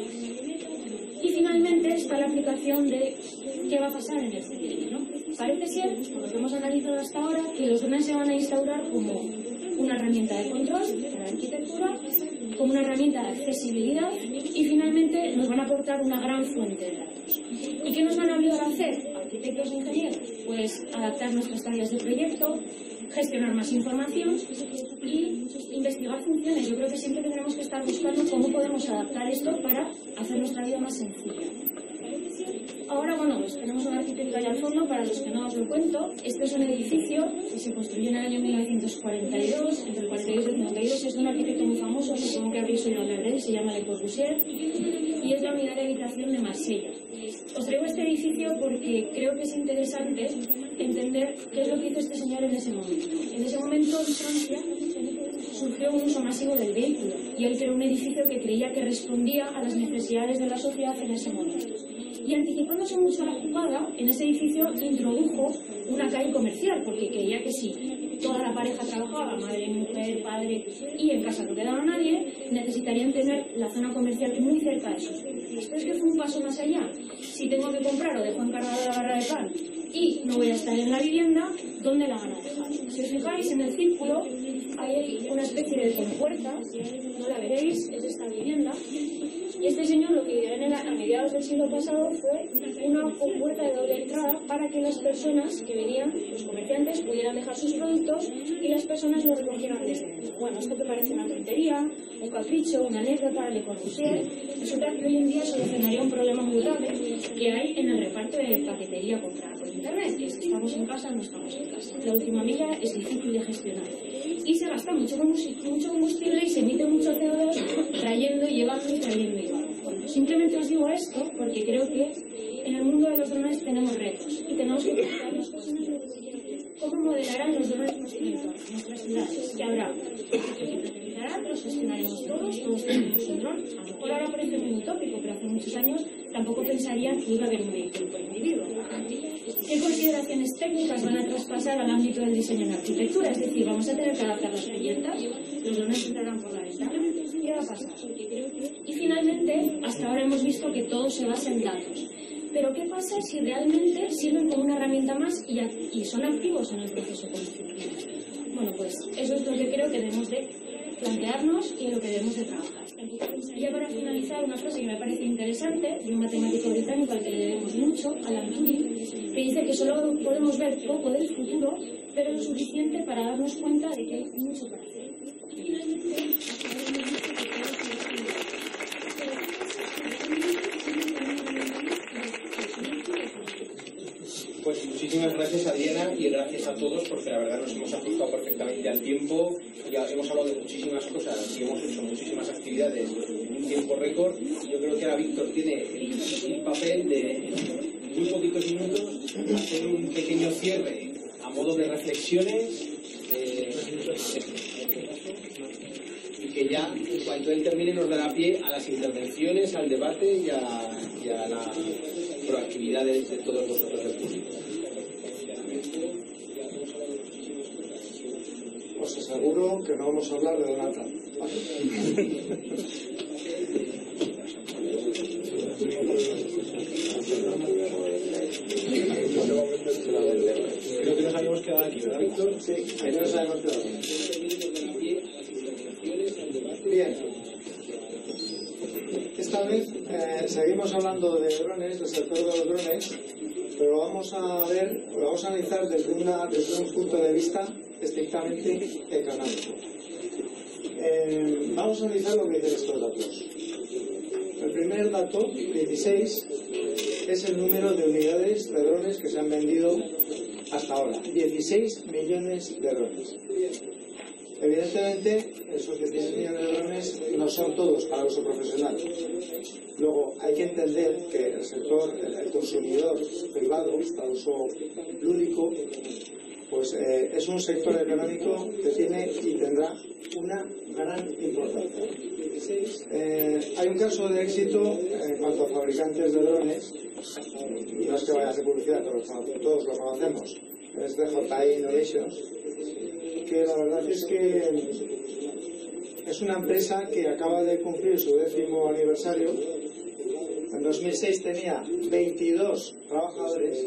Y finalmente está la aplicación de qué va a pasar en el futuro, ¿no? Parece ser, por lo que hemos analizado hasta ahora, que los drones se van a instaurar como una herramienta de control para la arquitectura, como una herramienta de accesibilidad y finalmente nos van a aportar una gran fuente de datos. ¿Y qué nos van a obligar a hacer, arquitectos e ingenieros? Pues adaptar nuestras tareas de proyecto, gestionar más información y investigar funciones. Yo creo que siempre tendremos que estar buscando cómo podemos adaptar esto para hacer nuestra vida más sencilla. Ahora, bueno, pues tenemos un arquitecto ahí al fondo, para los que no os lo cuento. Este es un edificio que se construyó en el año mil novecientos cuarenta y dos, entre el cuarenta y dos y el cincuenta y dos. Es de un arquitecto muy famoso, supongo que habréis oído hablar de él, se llama Le Corbusier, y es la unidad de habitación de Marsella. Os traigo este edificio porque creo que es interesante entender qué es lo que hizo este señor en ese momento. En ese momento, en Francia, surgió un uso masivo del vehículo, y él creó un edificio que creía que respondía a las necesidades de la sociedad en ese momento. Y anticipándose mucho a la jugada, en ese edificio introdujo una calle comercial, porque creía que si toda la pareja trabajaba, madre, mujer, padre, y en casa no quedaba nadie, necesitarían tener la zona comercial muy cerca de sus vidas. Pero es que fue un paso más allá. Si tengo que comprar o dejo encargada la barra de pan y no voy a estar en la vivienda, ¿dónde la van a dejar? Si os fijáis en el círculo, hay una especie de compuerta, no la veréis, es esta vivienda. Y este señor lo que ideó en el, a mediados del siglo pasado fue una compuerta de doble entrada para que las personas que venían, los comerciantes, pudieran dejar sus productos y las personas lo recogieran desde dentro. Bueno, esto que parece una tontería, un capricho, una anécdota, Le Corbusier, resulta que hoy en día solucionaría un problema muy grave que hay en el reparto de paquetería comprada por internet, que es que estamos en casa o no estamos en casa. La última milla es difícil de gestionar. Y se gasta mucho combustible y se emite mucho C O dos trayendo, llevando y trayendo y llevando. Bueno, simplemente os digo esto porque creo que en el mundo de los drones tenemos retos y tenemos que preguntarnos cómo modelarán los drones nuestras ciudades. ¿Qué habrá? Los gestionaremos todos, todos tenemos un dron. A lo mejor ahora parece muy utópico, pero hace muchos años tampoco pensarían que iba a haber un vehículo por individuo. ¿Qué consideraciones técnicas van a traspasar al ámbito del diseño en arquitectura? Es decir, vamos a tener que adaptar las proyectas, los drones entrarán por la ventana. ¿Qué va a pasar? Y finalmente, hasta ahora hemos visto que todo se basa en datos. Pero ¿qué pasa si realmente sirven como una herramienta más y, y son activos en el proceso constructivo? Bueno, pues eso es lo que creo que debemos de plantearnos y en lo que debemos de trabajar. Y ya para finalizar, una frase que me parece interesante de un matemático británico al que le debemos mucho, Alan Turing, que dice que solo podemos ver poco del futuro, pero lo suficiente para darnos cuenta de que hay mucho para hacer. Y finalmente, pues muchísimas gracias, Adriana, y gracias a todos porque la verdad nos hemos ajustado perfectamente al tiempo. Ya hemos hablado de muchísimas cosas y hemos hecho muchísimas actividades en un tiempo récord. Yo creo que ahora Víctor tiene el difícil papel de en muy poquitos minutos hacer un pequeño cierre a modo de reflexiones eh, y que ya en cuanto él termine nos dará pie a las intervenciones, al debate y a, y a la proactividad de, de todos vosotros del público. Os aseguro que no vamos a hablar de Donald Trump. Creo que nos habíamos quedado aquí, ¿verdad, Víctor? Sí, ahí nos habíamos quedado. Bien. Esta vez eh, seguimos hablando de drones, del sector de los drones, pero vamos a ver, lo vamos a analizar desde, una, desde un punto de vista estrictamente económico. Eh, vamos a analizar lo que dicen estos datos. El primer dato, dieciséis, es el número de unidades de drones que se han vendido hasta ahora. dieciséis millones de drones. Evidentemente, esos dieciséis millones de drones no son todos para uso profesional. Luego, hay que entender que el sector, el consumidor privado, para uso lúdico, pues eh, es un sector económico que tiene y tendrá una gran importancia. Eh, hay un caso de éxito en cuanto a fabricantes de drones, y no es que vaya a hacer publicidad, pero todos lo conocemos, es D J I Innovations, que la verdad es que es una empresa que acaba de cumplir su décimo aniversario. En dos mil seis tenía veintidós trabajadores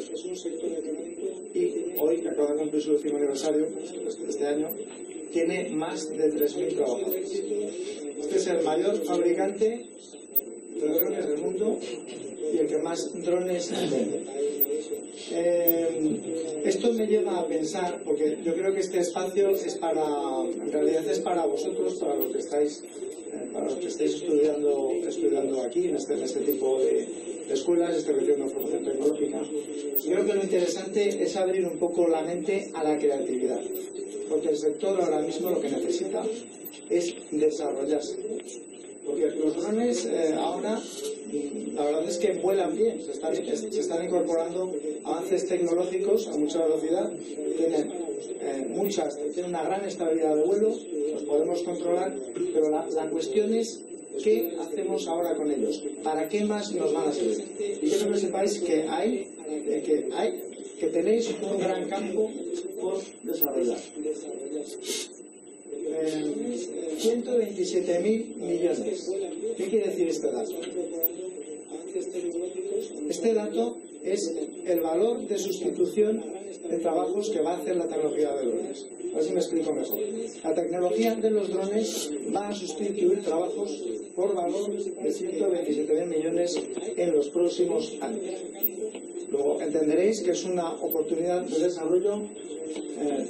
y hoy, que acaba de cumplir su décimo aniversario, este año, tiene más de tres mil trabajadores. Este es el mayor fabricante de drones del mundo y el que más drones vende. Eh, esto me lleva a pensar, porque yo creo que este espacio es para, en realidad es para vosotros, para los que estáis, eh, para los que estáis estudiando, estudiando aquí en este, en este tipo de, de escuelas, estáis recibiendo formación tecnológica. Creo que lo interesante es abrir un poco la mente a la creatividad, porque el sector ahora mismo lo que necesita es desarrollarse. Porque los drones eh, ahora, la verdad es que vuelan bien, se están, se están incorporando avances tecnológicos a mucha velocidad, tienen, eh, muchas, tienen una gran estabilidad de vuelo, los podemos controlar, pero la, la cuestión es ¿qué hacemos ahora con ellos? ¿Para qué más nos van a servir? Y quiero que sepáis que hay, eh, que, hay que tenéis un gran campo por desarrollar. Eh, ciento veintisiete mil millones. ¿Qué quiere decir este dato? Este dato es el valor de sustitución de trabajos que va a hacer la tecnología de drones. A ver si me explico mejor. La tecnología de los drones va a sustituir trabajos por valor de ciento veintisiete mil millones en los próximos años. Luego entenderéis que es una oportunidad de desarrollo eh,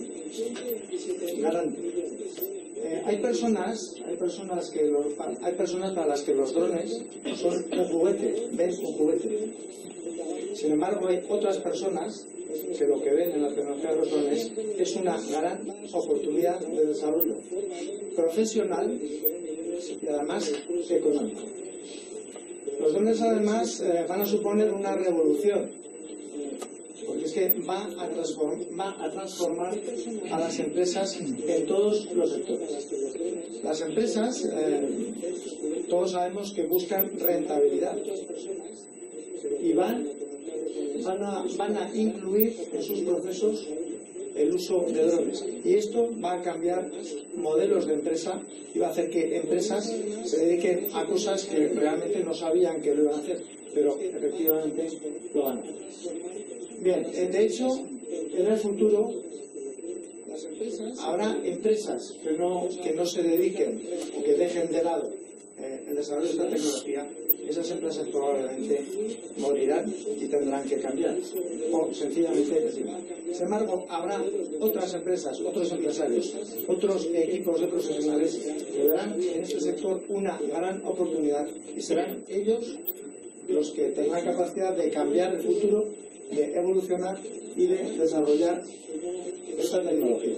grande. Eh, hay personas, hay personas que los, hay personas para las que los drones son un juguete, ven un juguete. Sin embargo, hay otras personas que lo que ven en la tecnología de los drones es una gran oportunidad de desarrollo profesional y además económico. Los drones además eh, van a suponer una revolución, porque es que va a, transform, va a transformar a las empresas en todos los sectores. Las empresas, eh, todos sabemos que buscan rentabilidad y van, van, a, van a incluir en sus procesos el uso de drones. Y esto va a cambiar modelos de empresa y va a hacer que empresas se dediquen a cosas que realmente no sabían que lo iban a hacer, pero efectivamente lo van a hacer. Bien, de hecho, en el futuro habrá empresas que no, que no se dediquen o que dejen de lado eh, el desarrollo de esta tecnología. Esas empresas probablemente morirán y tendrán que cambiar o sencillamente decir. Sin embargo, habrá otras empresas, otros empresarios, otros equipos de profesionales que verán en este sector una gran oportunidad y serán ellos los que tengan capacidad de cambiar el futuro, de evolucionar y de desarrollar esta tecnología.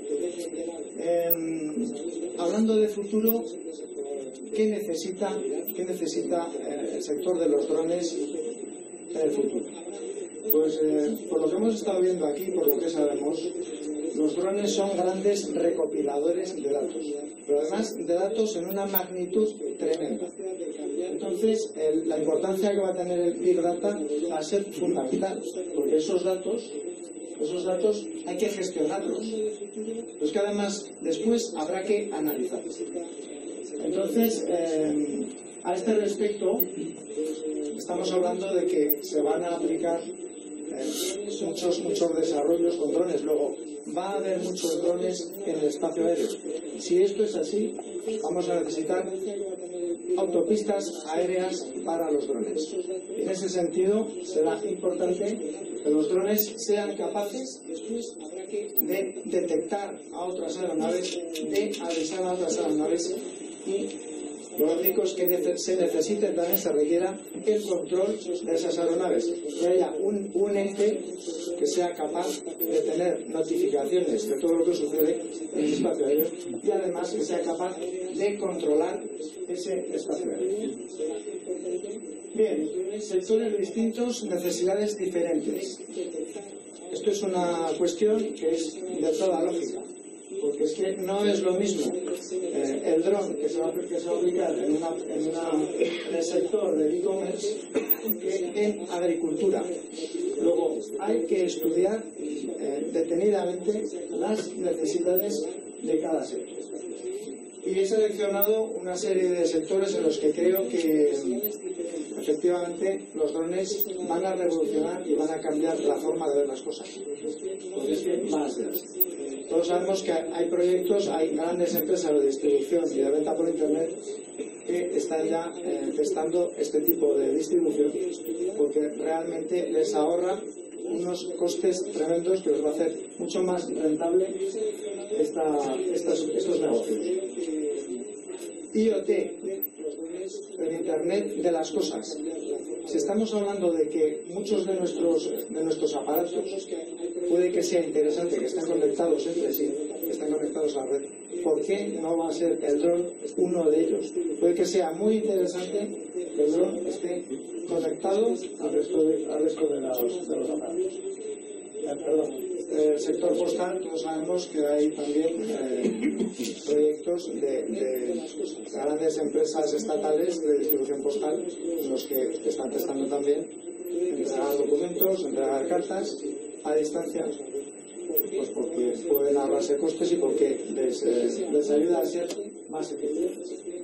Eh, hablando de futuro, ¿qué necesita, qué necesita eh, el sector de los drones en el futuro? Pues eh, por lo que hemos estado viendo aquí, por lo que sabemos, los drones son grandes recopiladores de datos, pero además de datos en una magnitud tremenda. Entonces, el, la importancia que va a tener el Big Data va a ser fundamental, porque esos datos, esos datos hay que gestionarlos. Pues que además después habrá que analizarlos. Entonces, eh, a este respecto, estamos hablando de que se van a aplicar eh, muchos, muchos desarrollos con drones. Luego, va a haber muchos drones en el espacio aéreo. Si esto es así, vamos a necesitar autopistas aéreas para los drones. En ese sentido, será importante que los drones sean capaces de detectar a otras aeronaves, de avisar a otras aeronaves y Lo lógico es que nece se necesite también, se requiera el control de esas aeronaves, que haya un, un ente que sea capaz de tener notificaciones de todo lo que sucede en el espacio aéreo y además que sea capaz de controlar ese espacio aéreo. Bien, sectores distintos, necesidades diferentes. Esto es una cuestión que es de toda lógica, porque es que no es lo mismo eh, el dron que se va, que se va a aplicar en, una, en, una, en el sector del e-commerce que en agricultura. Luego hay que estudiar eh, detenidamente las necesidades de cada sector. Y he seleccionado una serie de sectores en los que creo que efectivamente los drones van a revolucionar y van a cambiar la forma de ver las cosas. Porque es que más de las... Todos sabemos que hay proyectos, hay grandes empresas de distribución y de venta por internet que están ya eh, testando este tipo de distribución porque realmente les ahorra unos costes tremendos que les va a hacer mucho más rentable esta, estos, estos negocios. IoT, el Internet de las cosas. Si estamos hablando de que muchos de nuestros, de nuestros aparatos puede que sea interesante que estén conectados entre sí, que estén conectados a la red, ¿por qué no va a ser el dron uno de ellos? Puede que sea muy interesante que el dron esté conectado al resto de, al resto de, los, de los aparatos. Eh, perdón. El sector postal, todos sabemos que hay también eh, proyectos de, de grandes empresas estatales de distribución postal en los que están testando también entregar documentos, entregar cartas a distancia, pues porque pueden ahorrarse costes y porque les, eh, les ayuda a ser más efectivos.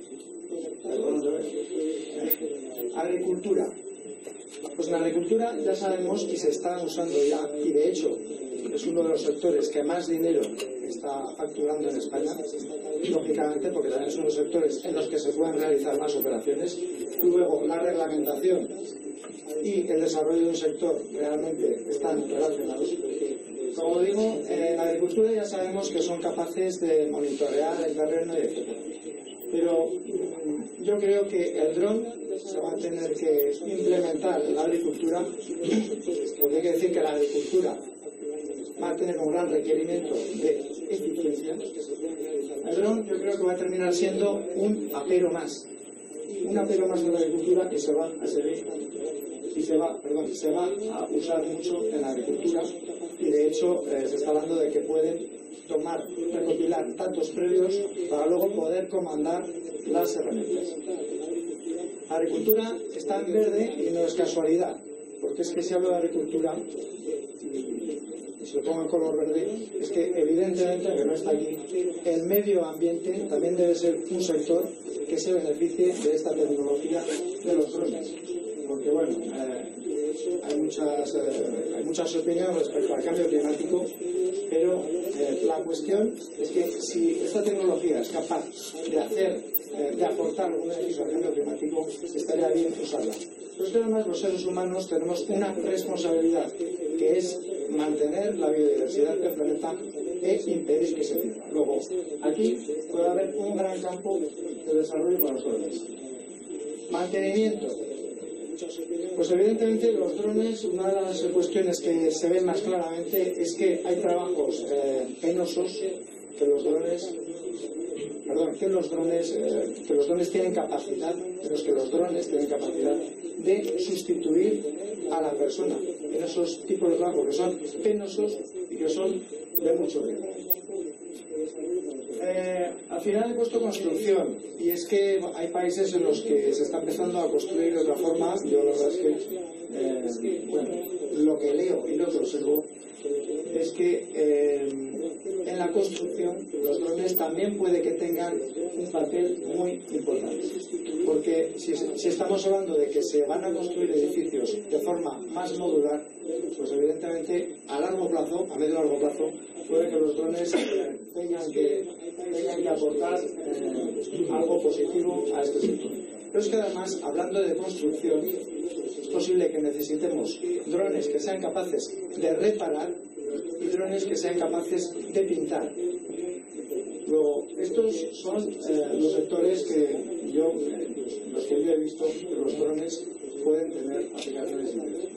Agricultura. Pues en la agricultura ya sabemos y se está usando ya, y de hecho es uno de los sectores que más dinero está facturando en España, lógicamente porque también son los sectores en los que se pueden realizar más operaciones. Luego la reglamentación y el desarrollo de un sector realmente están relacionados. Como digo, en la agricultura ya sabemos que son capaces de monitorear el terreno y etcétera. Pero yo creo que el dron se va a tener que implementar en la agricultura, porque hay que decir que la agricultura va a tener un gran requerimiento de eficiencia. El dron yo creo que va a terminar siendo un apero más, un apero más de la agricultura que se va a servir y se va, perdón, se va a usar mucho en la agricultura y de hecho eh, se está hablando de que pueden tomar, recopilar datos previos para luego poder comandar las herramientas. La agricultura está en verde y no es casualidad, porque es que si hablo de agricultura y si lo pongo en color verde, es que evidentemente, que no está aquí, el medio ambiente también debe ser un sector que se beneficie de esta tecnología de los drones. Porque bueno, eh, hay, muchas, eh, hay muchas opiniones respecto al cambio climático, pero eh, la cuestión es que si esta tecnología es capaz de hacer, eh, de aportar un beneficio al cambio climático, estaría bien usarla. Pero es que además los seres humanos tenemos una responsabilidad, que es mantener la biodiversidad del planeta e impedir que se pierda. Luego, aquí puede haber un gran campo de desarrollo para los drones. Mantenimiento. Pues evidentemente los drones, una de las cuestiones que se ven más claramente es que hay trabajos eh, penosos que los drones, perdón, que los drones, eh, que los drones tienen capacidad, en los que los drones tienen capacidad de sustituir a la persona en esos tipos de trabajos que son penosos y que son de mucho riesgo. Eh, al final he puesto construcción y es que hay países en los que se está empezando a construir de otra forma. Yo la verdad es que eh, bueno, lo que leo y lo que observo es que eh, en la construcción los drones también puede que tengan un papel muy importante, porque si, si estamos hablando de que se van a construir edificios de forma más modular, pues evidentemente a largo plazo, a medio y largo plazo, puede que los drones eh, tengan que tengan que aportar eh, algo positivo a este sector. Pero es que además, hablando de construcción, es posible que necesitemos drones que sean capaces de reparar y drones que sean capaces de pintar. Luego, estos son eh, los sectores que yo, eh, los que yo he visto que los drones pueden tener aplicaciones indirectas.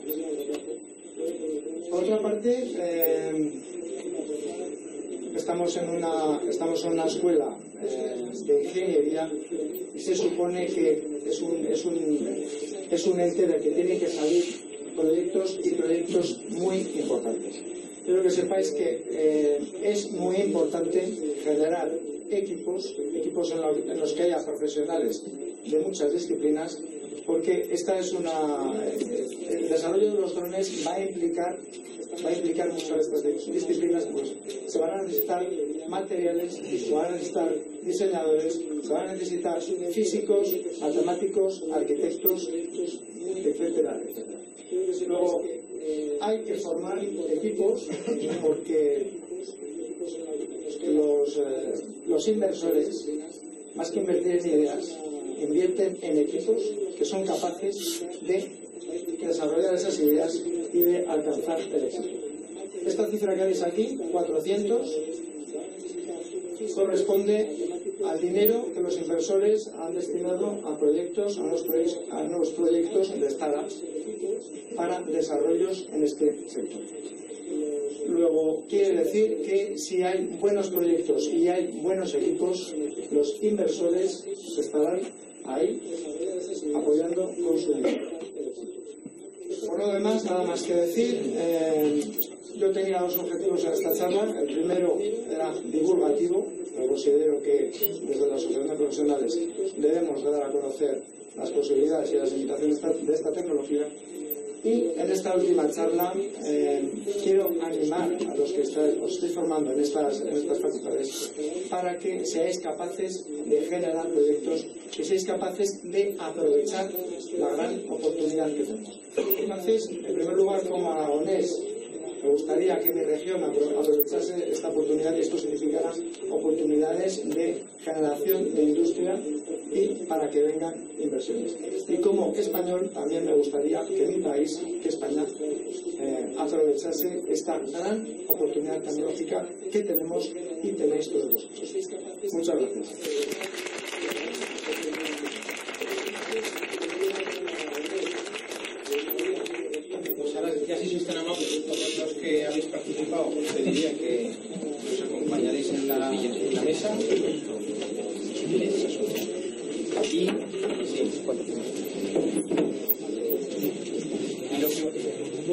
Por otra parte, eh, estamos en una estamos en una escuela eh, de ingeniería y se supone que es un es un es un ente del que tienen que salir proyectos y proyectos muy importantes. Quiero que sepáis que eh, es muy importante generar equipos, equipos en, lo, en los que haya profesionales de muchas disciplinas, porque esta es una el desarrollo de los drones va a implicar va a implicar muchas de estas disciplinas, pues se van a necesitar materiales, se van a necesitar diseñadores, se van a necesitar físicos, matemáticos, arquitectos, etcétera, etcétera. Luego hay que formar equipos porque los, eh, los inversores, más que invertir en ideas, invierten en equipos que son capaces de desarrollar esas ideas y de alcanzar el éxito. Esta cifra que veis aquí, cuatrocientos, corresponde al dinero que los inversores han destinado a proyectos, a nuevos proyectos, a nuevos proyectos de startups para desarrollos en este sector. Luego, quiere decir que si hay buenos proyectos y hay buenos equipos, los inversores estarán ahí apoyando con su dinero. Por lo demás, nada más que decir. Eh, yo tenía dos objetivos en esta charla. El primero era divulgativo. Yo considero que desde las asociaciones profesionales debemos de dar a conocer las posibilidades y las limitaciones de esta tecnología. Y en esta última charla eh, quiero animar a los que estáis, os estéis formando en estas, en estas facultades para que seáis capaces de generar proyectos, que seáis capaces de aprovechar la gran oportunidad que tenemos. Entonces, en primer lugar, como aragonés, me gustaría que mi región aprovechase esta oportunidad y esto significará oportunidades de generación de industria y para que vengan inversiones. Y como español también me gustaría que mi país, que España, eh, aprovechase esta gran oportunidad tecnológica que tenemos y tenéis todos vosotros. Muchas gracias. Ya si sois tan amables, todos los que habéis participado, os pediría que os acompañaréis en la, en la mesa. Y, sí, y, lo que,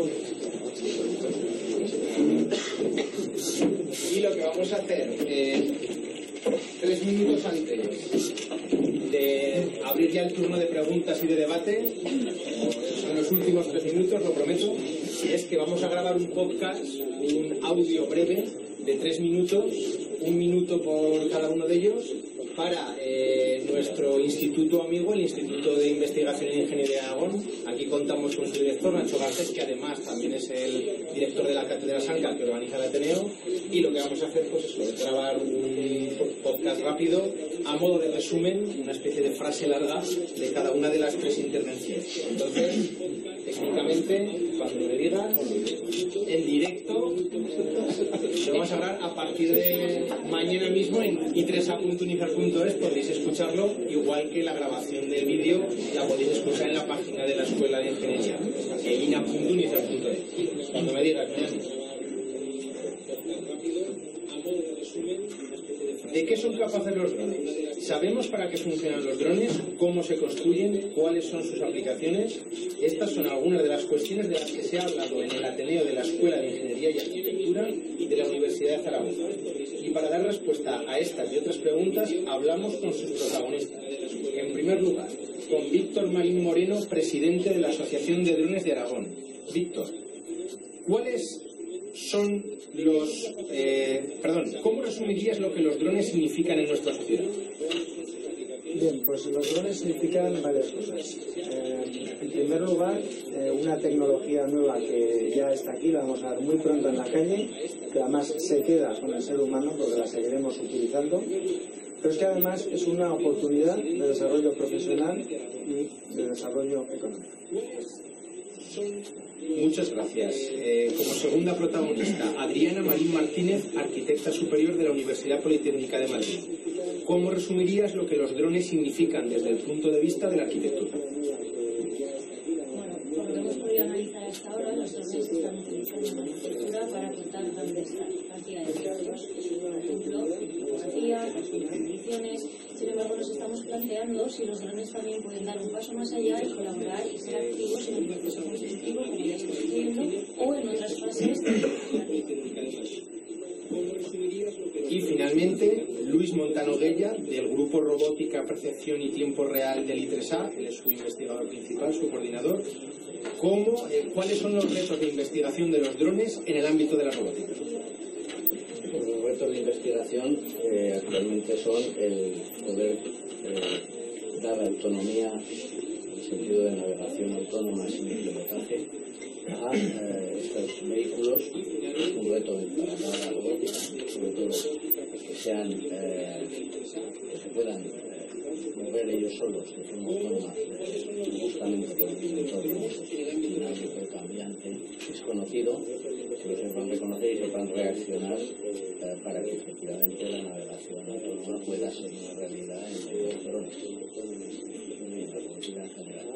y lo que vamos a hacer, eh, tres minutos antes de abrir ya el turno de preguntas y de debate, son los últimos tres minutos, lo prometo, es que vamos a grabar un podcast, un audio breve de tres minutos, un minuto por cada uno de ellos, para eh, nuestro instituto amigo, el Instituto de Investigación en Ingeniería de Aragón. Aquí contamos con su director, Nacho Garcés, que además también es el director de la Cátedra Sanca que organiza el Ateneo, y lo que vamos a hacer pues es grabar un podcast rápido a modo de resumen, una especie de frase larga de cada una de las tres intervenciones. Entonces, técnicamente, cuando me digas, en directo, lo vamos a hablar a partir de mañana mismo en i tres a punto unifar punto es, podéis escucharlo, igual que la grabación del vídeo la podéis escuchar en la página de la Escuela de Ingeniería, en i n a punto unifar punto es. Cuando me digas, ¿de qué son capaces los drones? ¿Sabemos para qué funcionan los drones? ¿Cómo se construyen? ¿Cuáles son sus aplicaciones? Estas son algunas de las cuestiones de las que se ha hablado en el Ateneo de la Escuela de Ingeniería y Arquitectura de la Universidad de Zaragoza. Y para dar respuesta a estas y otras preguntas, hablamos con sus protagonistas. En primer lugar, con Víctor Marín Moreno, presidente de la Asociación de Drones de Aragón. Víctor, ¿cuáles son los... Eh, perdón, ¿cómo resumirías lo que los drones significan en nuestra sociedad? Bien, pues los drones significan varias cosas. Eh, en primer lugar, eh, una tecnología nueva que ya está aquí, la vamos a ver muy pronto en la calle, que además se queda con el ser humano porque la seguiremos utilizando, pero es que además es una oportunidad de desarrollo profesional y de desarrollo económico. Muchas gracias. Eh, como segunda protagonista, Adriana Marín Martínez, arquitecta superior de la Universidad Politécnica de Madrid. ¿Cómo resumirías lo que los drones significan desde el punto de vista de la arquitectura? Bueno, por lo que hemos podido analizar hasta ahora, los drones se están utilizando en la arquitectura para cortar grandes cantidades de datos. Por ejemplo, fotografías, condiciones. Sin embargo, nos estamos planteando si los drones también pueden dar un paso más allá y colaborar y ser activos en el proceso constructivo, como ya estoy diciendo, o en otras fases de la Y finalmente, Luis Montano Guella, del Grupo Robótica, Percepción y Tiempo Real del I tres A, él es su investigador principal, su coordinador. ¿Cómo, eh, ¿Cuáles son los retos de investigación de los drones en el ámbito de la robótica? Los retos de investigación eh, actualmente son el poder eh, dar autonomía, en el sentido de navegación autónoma sin pilotaje, a eh, estos vehículos. Un reto para la robótica, sobre todo que sean eh, que se puedan eh, mover ellos solos de forma autónoma, eh, justamente por el entorno dinámico, cambiante, desconocido, que lo sepan reconocer y sepan reaccionar eh, para que efectivamente la navegación autónoma pueda ser una realidad en los drones y en la robótica en general.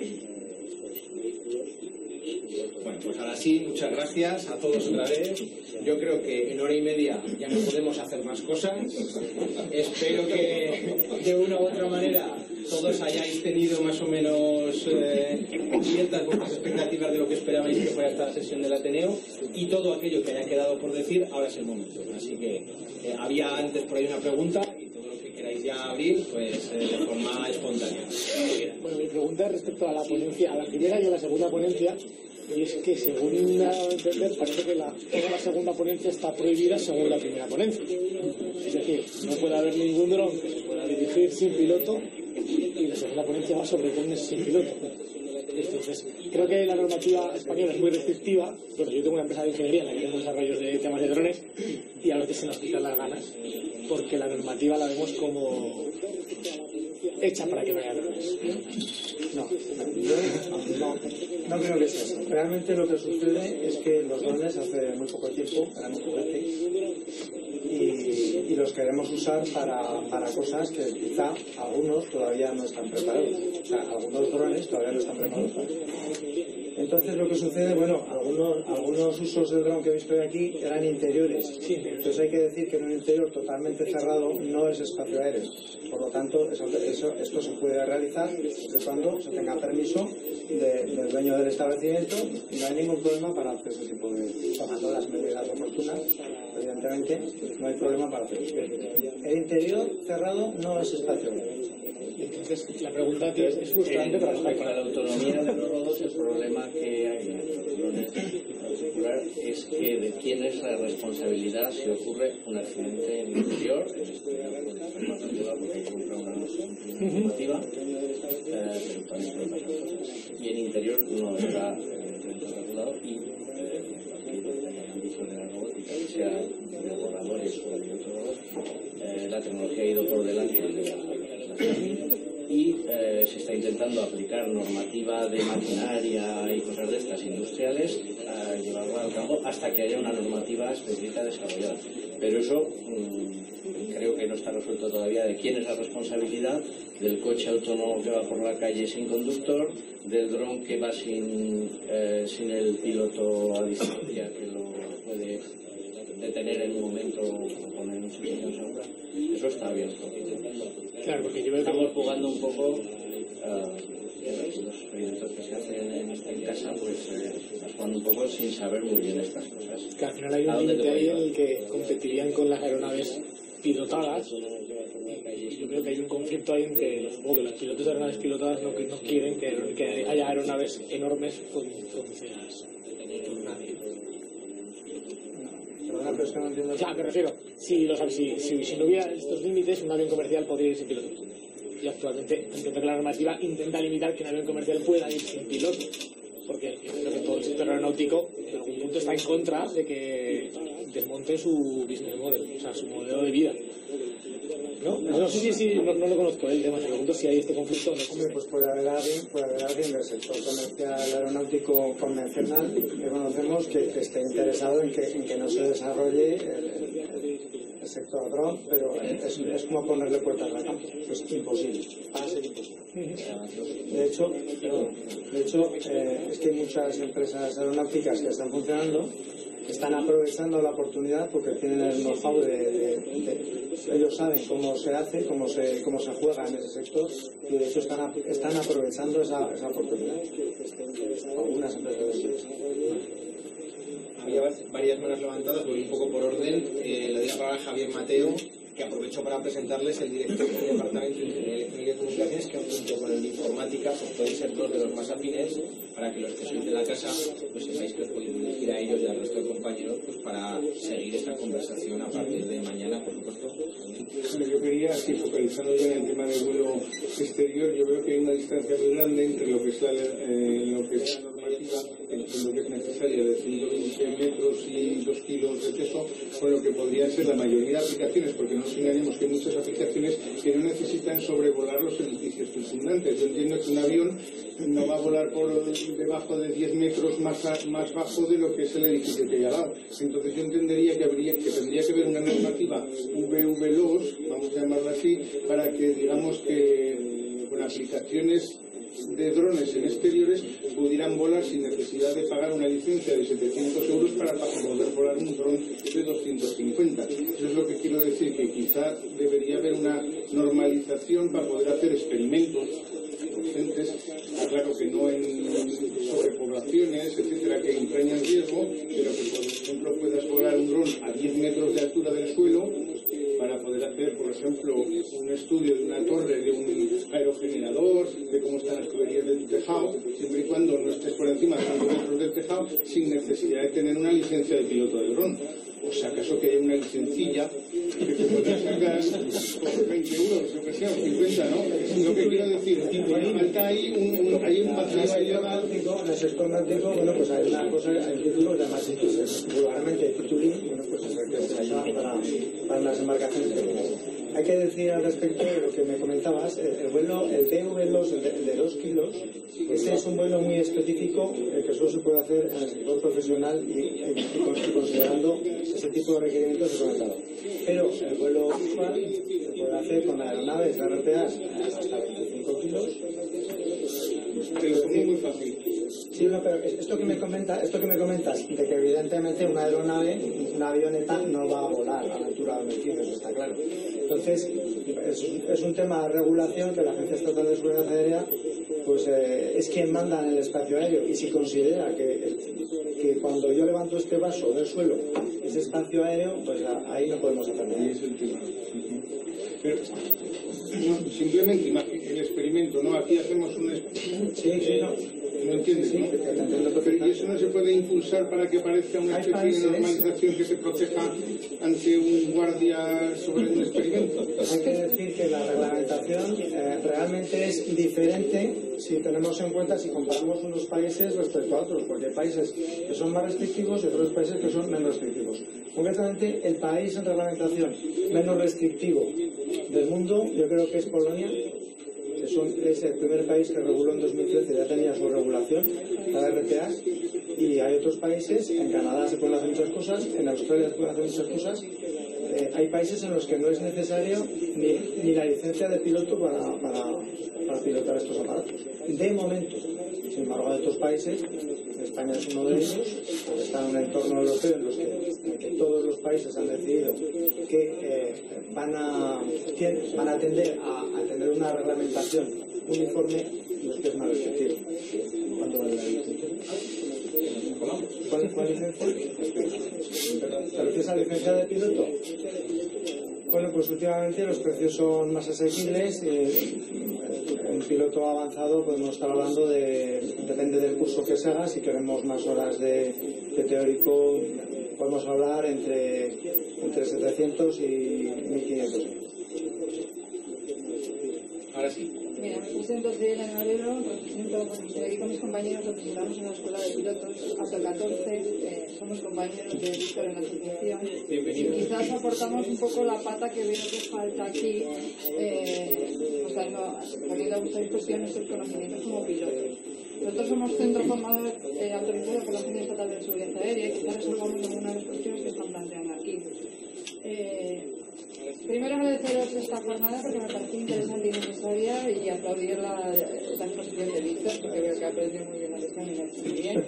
Bueno, pues ahora sí, muchas gracias a todos otra vez. Yo creo que en hora y media ya no podemos hacer más cosas. Espero que de una u otra manera todos hayáis tenido más o menos eh, ciertas vuestras expectativas de lo que esperabais que fuera esta sesión del Ateneo, y todo aquello que haya quedado por decir, ahora es el momento. Así que eh, había antes por ahí una pregunta, y todo lo que queráis ya abrir, pues eh, de forma espontánea. Bueno, mi pregunta es respecto a la ponencia, a la primera y a la segunda ponencia. Y es que, según me ha dado a entender, parece que la, toda la segunda ponencia está prohibida según la primera ponencia. Es decir, no puede haber ningún dron que se pueda dirigir sin piloto, y la segunda ponencia va sobre drones sin piloto. Entonces, creo que la normativa española es muy restrictiva. Bueno, yo tengo una empresa de ingeniería en la que hacemos desarrollos de temas de drones, y a veces se nos quitan las ganas, porque la normativa la vemos como hecha para que no haya drones. No, yo no, no creo que sea eso. Realmente lo que sucede es que los drones hace muy poco tiempo eran muy juguetes, y, y los queremos usar para, para cosas que quizá algunos todavía no están preparados. O sea, algunos drones todavía no están preparados para eso. Entonces lo que sucede, bueno, algunos, algunos usos del dron que he visto de aquí eran interiores. Sí, entonces hay que decir que en un interior totalmente cerrado no es espacio aéreo. Por lo tanto, eso, eso, esto se puede realizar siempre y cuando se tenga permiso de, del dueño del establecimiento. No hay ningún problema para hacer ese tipo de... tomando las medidas oportunas, evidentemente, no hay problema para hacer eso. El interior cerrado no es espacio aéreo. Entonces, la pregunta que es, es frustrante eh, para respecto a la autonomía de los robots, el problema que hay en los drones en particular es que de quién es la responsabilidad si ocurre un accidente en el interior, en este caso particular porque hay que comprar una normativa, eh, pero también puede pasar cosas. Y en interior no está eh, regulado, y eh, en el ámbito de la robótica, que sea de borradores o de otros robots, eh, la tecnología ha ido por delante de la legislación, y eh, se está intentando aplicar normativa de maquinaria y cosas de estas industriales a llevarla al campo hasta que haya una normativa específica desarrollada. Pero eso mmm, creo que no está resuelto todavía, de quién es la responsabilidad del coche autónomo que va por la calle sin conductor, del dron que va sin, eh, sin el piloto a distancia que lo puede detener en un momento o poner en situación segura. Eso está abierto. Claro, porque yo veo estamos jugando un poco uh, los proyectos que se hacen en, en casa, pues eh, estamos jugando un poco sin saber muy bien estas cosas. Que al final hay un límite ahí en el que competirían con las aeronaves pilotadas, y yo creo que hay un conflicto ahí entre los, que los pilotos de aeronaves pilotadas no, no quieren que, que haya aeronaves enormes conducidas por nadie. Pero es que no entiendo. Claro, me refiero, si, los, si, si, si no hubiera estos límites, un avión comercial podría ir sin piloto. Y actualmente entiendo que la normativa intenta limitar que un avión comercial pueda ir sin piloto, porque yo creo que todo el sector aeronáutico en algún punto está en contra de que desmonte su business model, o sea, su modelo de vida. ¿no? No sé si, si no, no lo conozco el tema, pregunto si hay este conflicto o no. Hombre, pues puede haber alguien, puede haber alguien del sector comercial aeronáutico convencional que conocemos que, que esté interesado en que, en que no se desarrolle el, el, el sector dron, pero es, es como ponerle puertas al campo, es imposible, va a ser imposible. De hecho, perdón, de hecho eh, es que hay muchas empresas aeronáuticas que están funcionando, que están aprovechando la oportunidad porque tienen el know-how de, de, de ellos saben cómo se hace, cómo se, cómo se juega en ese sector y de hecho están, están aprovechando esa, esa oportunidad. Algunas empresas de eso. Había varias manos levantadas, voy un poco por orden. Eh, le doy la palabra a Javier Mateo, que aprovecho para presentarles el director del Departamento de Ingeniería Electrónica y Comunicaciones, que junto con el de Informática pues pueden ser dos de los más afines, para que los que sois de la casa pues sepáis que os podéis dirigir a ellos y al resto de compañeros pues para seguir esta conversación a partir de mañana, por supuesto. Yo quería, así focalizando ya en el tema del vuelo exterior, yo veo que hay una distancia muy grande entre lo que es la, eh, lo que es la normativa, entre lo que es necesaria de ciento veintiséis metros y dos kilos de peso, con lo que podría ser la mayoría de aplicaciones, porque no nos engañemos que hay muchas aplicaciones que no necesitan sobrevolar los edificios circundantes. Yo entiendo que un avión no va a volar por debajo de diez metros más, a, más bajo de lo que es el edificio que hay al lado. Entonces yo entendería que, habría, que tendría que haber una normativa V V L O S, vamos a llamarla así, para que digamos que con aplicaciones de drones en exteriores pudieran volar sin necesidad de pagar una licencia de setecientos euros para poder volar un dron de doscientos cincuenta. Eso es lo que quiero decir, que quizá debería haber una normalización para poder hacer experimentos docentes, claro que no en sobrepoblaciones, etcétera, que entrañan riesgo, pero que por ejemplo puedas volar un dron a diez metros de altura del suelo para poder hacer, por ejemplo, un estudio de una torre, de un aerogenerador, de cómo están las tuberías del tejado, siempre y cuando no estés por encima de los metros del tejado, sin necesidad de tener una licencia de piloto de dron. O sea, acaso que haya una licencilla que te puedas sacar por veinte euros, lo que sea, o cincuenta, ¿no? Lo que quiero decir, falta ahí un, un, hay un vacío legal. En el sector náutico, bueno, pues hay una cosa, hay títulos de más títulos, vulgarmente tituling, bueno, pues es el que se usa para, para las embarcaciones pequeñas. Hay que decir al respecto de lo que me comentabas, el, el vuelo, el V V L O S, el de, el de dos kilos, ese es un vuelo muy específico, el que solo se puede hacer en el sector profesional y, y, y considerando ese tipo de requerimientos que he comentado. Pero el vuelo usual se puede hacer con aeronaves R P As hasta veinticinco kilos. Te lo pongo muy fácil. Sí, no, pero esto que me comenta, esto que me comentas, de que evidentemente una aeronave, una avioneta no va a volar a la altura de veinte metros, está claro. Entonces, es, es un tema de regulación que la Agencia Estatal de Seguridad Aérea pues eh, es quien manda en el espacio aéreo, y si considera que, que cuando yo levanto este vaso del suelo es espacio aéreo, pues a, ahí no podemos hacer nada. Es el tema. Pero, no, simplemente el experimento, ¿no? Aquí hacemos un experimento. Sí, sí, no. ¿No entiendes? Sí, ¿no? te entiendo Pero ¿y eso no se puede impulsar para que aparezca una Hay especie países- de normalización que se proteja ante un guardia sobre un experimento? Hay que decir que la reglamentación eh, realmente es diferente si tenemos en cuenta, si comparamos unos países respecto a otros, porque hay países que son más restrictivos y otros países que son menos restrictivos. Concretamente, el país en reglamentación menos restrictivo del mundo, yo creo que es Polonia, que son, es el primer país que reguló en dos mil trece, ya tenía su regulación, la R P A, y hay otros países, en Canadá se pueden hacer muchas cosas, en Australia se pueden hacer muchas cosas. Eh, hay países en los que no es necesario ni, ni la licencia de piloto para, para, para pilotar estos aparatos. De momento, sin embargo, hay otros países, España es uno de ellos, que está en un entorno europeo en los que, en que todos los países han decidido que eh, van, a, que van a tender a, a tener una reglamentación uniforme en los que es más restrictivo. ¿Cuánto vale la licencia? ¿Cuál, cuál licencia? ¿Te refieres a la licencia de piloto? Bueno, pues últimamente los precios son más asequibles. Eh, un piloto avanzado podemos estar hablando de, depende del curso que se haga, si queremos más horas de, de teórico, podemos hablar entre, entre setecientos y mil quinientos. Ahora sí. Mira, me presento, soy Elena Valero, represento, estoy aquí con mis compañeros, representamos en la Escuela de Pilotos hasta el catorce, eh, somos compañeros de Víctor en la asociación. Bienvenido. Quizás aportamos un poco la pata que veo que falta aquí, eh, pues dando, poniendo a vuestra disposición nuestros conocimientos como pilotos. Nosotros somos centro formador eh, autorizado por la Agencia Estatal de Seguridad Aérea y quizás resolvamos algunas de las cuestiones que están planteando aquí. Eh, Primero agradeceros esta jornada porque me parece interesante y necesaria y aplaudir la, la exposición de Víctor porque veo que ha aprendido muy bien la lección y la ha hecho muy bien.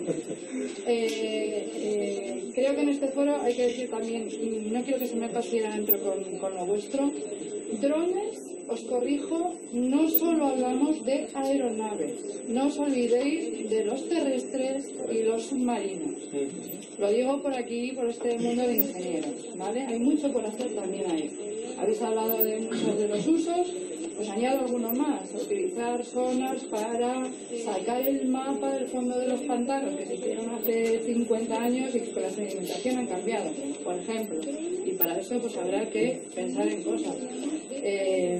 Eh, eh, creo que en este foro hay que decir también, y no quiero que se me pase ir adentro con, con lo vuestro, drones, os corrijo, no solo hablamos de aeronaves, no os olvidéis de los terrestres y los submarinos. Lo digo por aquí, por este mundo de ingenieros, ¿vale? Hay mucho por hacer también ahí. Habéis hablado de muchos de los usos, pues añado alguno más. Utilizar sonars para sacar el mapa del fondo de los pantanos que se hicieron hace cincuenta años y que con la sedimentación han cambiado, por ejemplo. Y para eso pues habrá que pensar en cosas. Eh,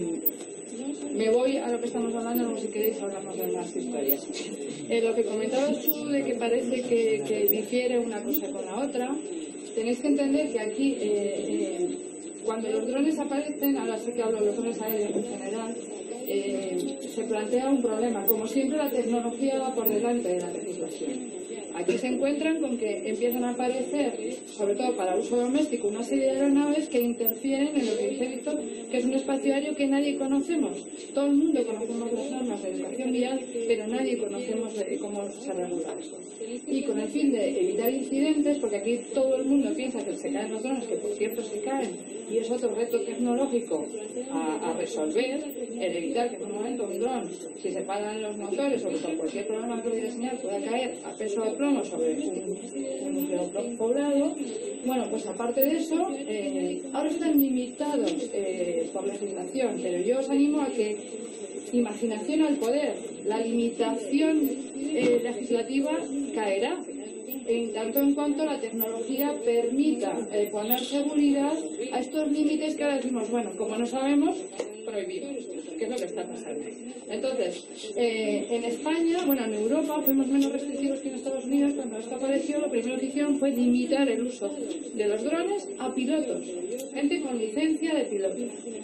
Me voy a lo que estamos hablando, luego si queréis hablamos de más historias. Eh, lo que comentabas tú de que parece que, que difiere una cosa con la otra, tenéis que entender que aquí, eh, eh, cuando los drones aparecen, ahora sé que hablo de los drones aéreos en general, eh, se plantea un problema. Como siempre, la tecnología va por delante de la legislación. Aquí se encuentran con que empiezan a aparecer, sobre todo para uso doméstico, una serie de aeronaves que interfieren en lo que dice Víctor, que es un espacio aéreo que nadie conocemos. Todo el mundo conocemos las normas de educación vial, pero nadie conocemos cómo se regula eso. Y con el fin de evitar incidentes, porque aquí todo el mundo piensa que se caen los drones, que por cierto se caen, y es otro reto tecnológico a, a resolver, el evitar que en un momento un dron, si se paran los motores o por cualquier problema que pudiera señalar, pueda caer a peso de plomo sobre un, un núcleo poblado. Bueno, pues aparte de eso, eh, ahora están limitados eh, por legislación, pero yo os animo a que imaginación al poder, la limitación eh, legislativa caerá en tanto en cuanto la tecnología permita eh, poner seguridad a estos límites que ahora decimos, bueno, como no sabemos, prohibimos, que es lo que está pasando. Entonces, eh, en España, bueno, en Europa fuimos menos restrictivos que en Estados Unidos. Cuando esto apareció, lo primero que hicieron fue limitar el uso de los drones a pilotos, gente con licencia de piloto.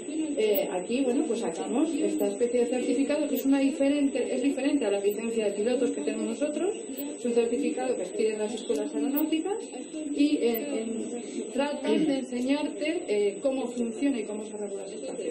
Eh, aquí, bueno, pues sacamos esta especie de certificado que es una diferente, es diferente a la licencia de pilotos que tenemos nosotros. Es un certificado que piden las escuelas aeronáuticas y eh, en, tratan de enseñarte eh, cómo funciona y cómo se regula el espacio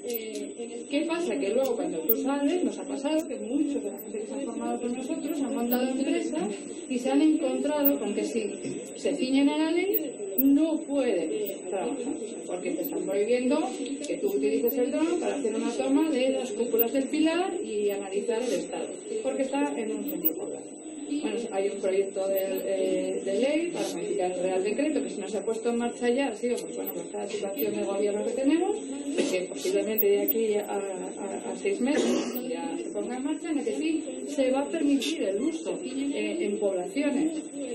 aéreo. ¿Qué pasa? Que luego cuando tú sales, nos ha pasado que muchos de la gente que se han formado con nosotros han montado empresas y se han encontrado con que si se ciñen a la ley no pueden trabajar, porque te están prohibiendo que tú utilices el dron para hacer una toma de las cúpulas del Pilar y analizar el estado, porque está en un sitio poblado. Bueno, hay un proyecto de, eh, de ley para modificar el Real Decreto que si no se ha puesto en marcha ya ha sido pues, bueno, pues cada situación de gobierno que tenemos, que posiblemente de aquí a, a, a seis meses ya se ponga en marcha, en el que sí se va a permitir el uso eh, en poblaciones.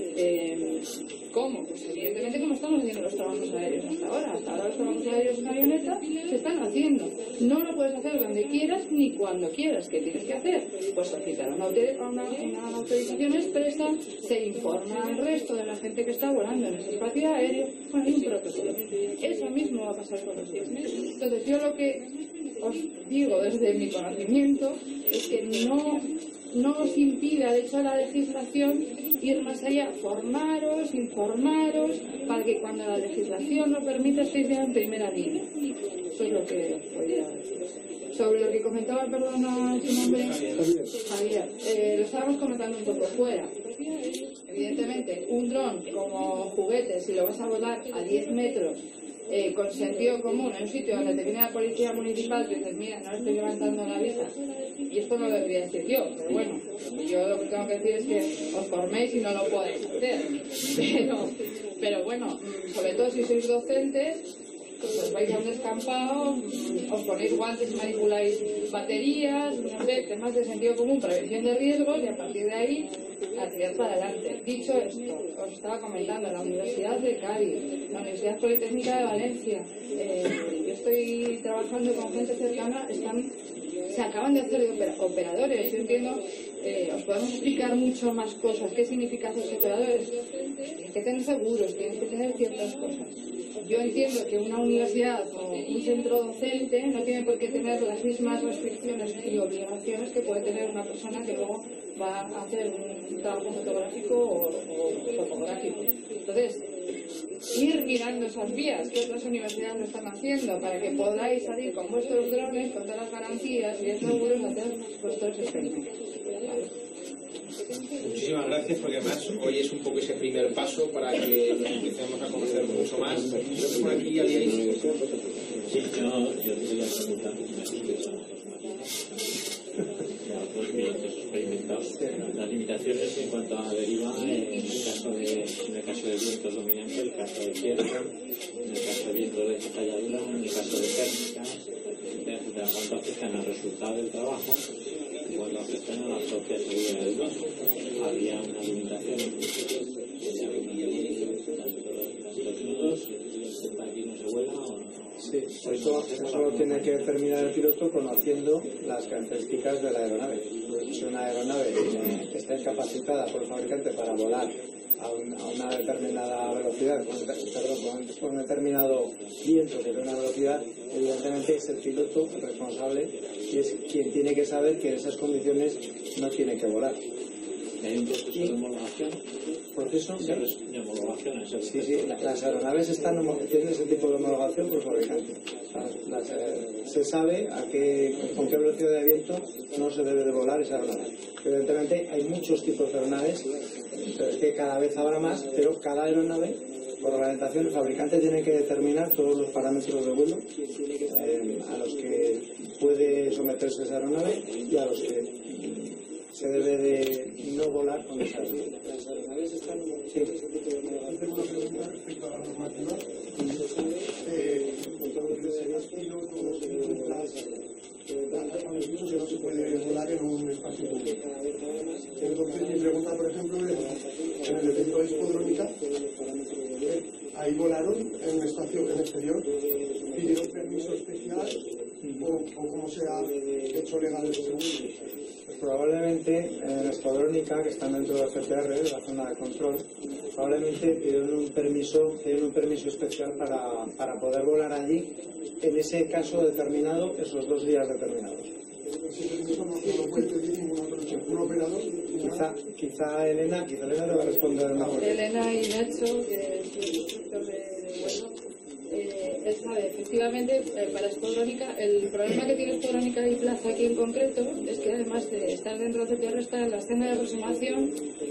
Eh, ¿Cómo? Pues evidentemente como estamos haciendo los trabajos aéreos hasta ahora. Hasta ahora los trabajos aéreos en avioneta se están haciendo. No lo puedes hacer donde quieras ni cuando quieras. ¿Qué tienes que hacer? Pues solicitar una, una, una autorización expresa, se informa al resto de la gente que está volando en ese espacio aéreo. Bueno, hay un protocolo. Eso mismo va a pasar con los drones. Entonces yo lo que os digo desde mi conocimiento es que no, no os impida, de hecho, la legislación ir más allá, formaros, informaros, para que cuando la legislación lo permita estéis ya en primera línea. Eso es lo que os podría decir. Sobre lo que comentaba, perdona su nombre, Javier, eh, lo estábamos comentando un poco fuera. Evidentemente, un dron como juguete, si lo vas a volar a diez metros, eh, con sentido común, en un sitio donde te viene la policía municipal, tú dices, mira, no estoy levantando la vista. Y esto no lo debería decir yo, pero bueno, yo lo que tengo que decir es que os forméis y no lo podéis hacer. Pero, pero bueno, sobre todo si sois docentes, os vais a un descampado, os ponéis guantes y manipuláis baterías, no sé, temas de sentido común, prevención de riesgos y a partir de ahí a tirar para adelante. Dicho esto, os estaba comentando, la Universidad de Cádiz, la Universidad Politécnica de Valencia, eh, yo estoy trabajando con gente cercana, están se acaban de hacer de opera- operadores. Yo entiendo, eh, os podemos explicar mucho más cosas. ¿Qué significa hacerse operadores? Tienes que tener seguros, tienes que tener ciertas cosas. Yo entiendo que una universidad o un centro docente no tiene por qué tener las mismas restricciones y obligaciones que puede tener una persona que luego va a hacer un trabajo fotográfico o, o fotográfico. Entonces, ir mirando esas vías que otras universidades lo están haciendo para que podáis salir con vuestros drones, con todas las garantías y es seguros de hacer vuestros experimentos. Muchísimas gracias, porque además hoy es un poco ese primer paso para que nos empecemos a conocer mucho más. Creo que por aquí habíais... Sí, yo, yo quería preguntar dos pilotos experimentados. Las limitaciones en cuanto a deriva en el caso de, en el caso de vientos dominantes, en el caso de tierra, en el caso de vientos de cizalladura, en el caso de térmicas, de cuánto afectan al resultado del trabajo y cuánto afectan a la propia seguridad del mismo. Había una limitación en los nudos, aquí no se vuela o no. Sí, eso, eso tiene que determinar el piloto conociendo las características de la aeronave. Si una aeronave eh, está incapacitada por el fabricante para volar a, un, a una determinada velocidad, con, perdón, con, con un determinado viento que tiene una velocidad, evidentemente es el piloto el responsable y es quien tiene que saber que en esas condiciones no tiene que volar. ¿Hay un proceso de homologación? ¿Proceso de, de homologación? ¿Es sí, sí, las aeronaves están, tienen ese tipo de homologación por fabricante. Las, las, eh, se sabe a qué, con qué velocidad de viento no se debe de volar esa aeronave. Evidentemente hay muchos tipos de aeronaves, pero es que cada vez habrá más, pero cada aeronave, por reglamentación, el fabricante tiene que determinar todos los parámetros de vuelo eh, a los que puede someterse esa aeronave y a los que se debe de no volar con esa aeronave. Las aeronaves están en sí. Tengo una pregunta respecto a la normativa. Eh, entonces, las pilotos que no se puede volar en un espacio público. Entonces, mi pregunta, por ejemplo, es, en el evento de Expodrónica, ahí volaron en un espacio en exterior, pidieron permiso especial o, o cómo se ha hecho legal el segundo. Pues probablemente en la Expodrónica, que están dentro de la C P R, de la zona de control, probablemente pidieron un permiso, pidieron un permiso especial para, para poder volar allí, en ese caso determinado, esos dos días determinados. Ese permiso no lo puede pedir ningún otro un operador. Quizá, quizá Elena, quizá Elena te va a responder mejor. Elena y Nacho, que es el instructor de, de vuelo, eh, él sabe, efectivamente, eh, para Expodrónica, el problema que tiene Expodrónica y Plaza aquí en concreto es que además de estar dentro de C P R está en la escena de aproximación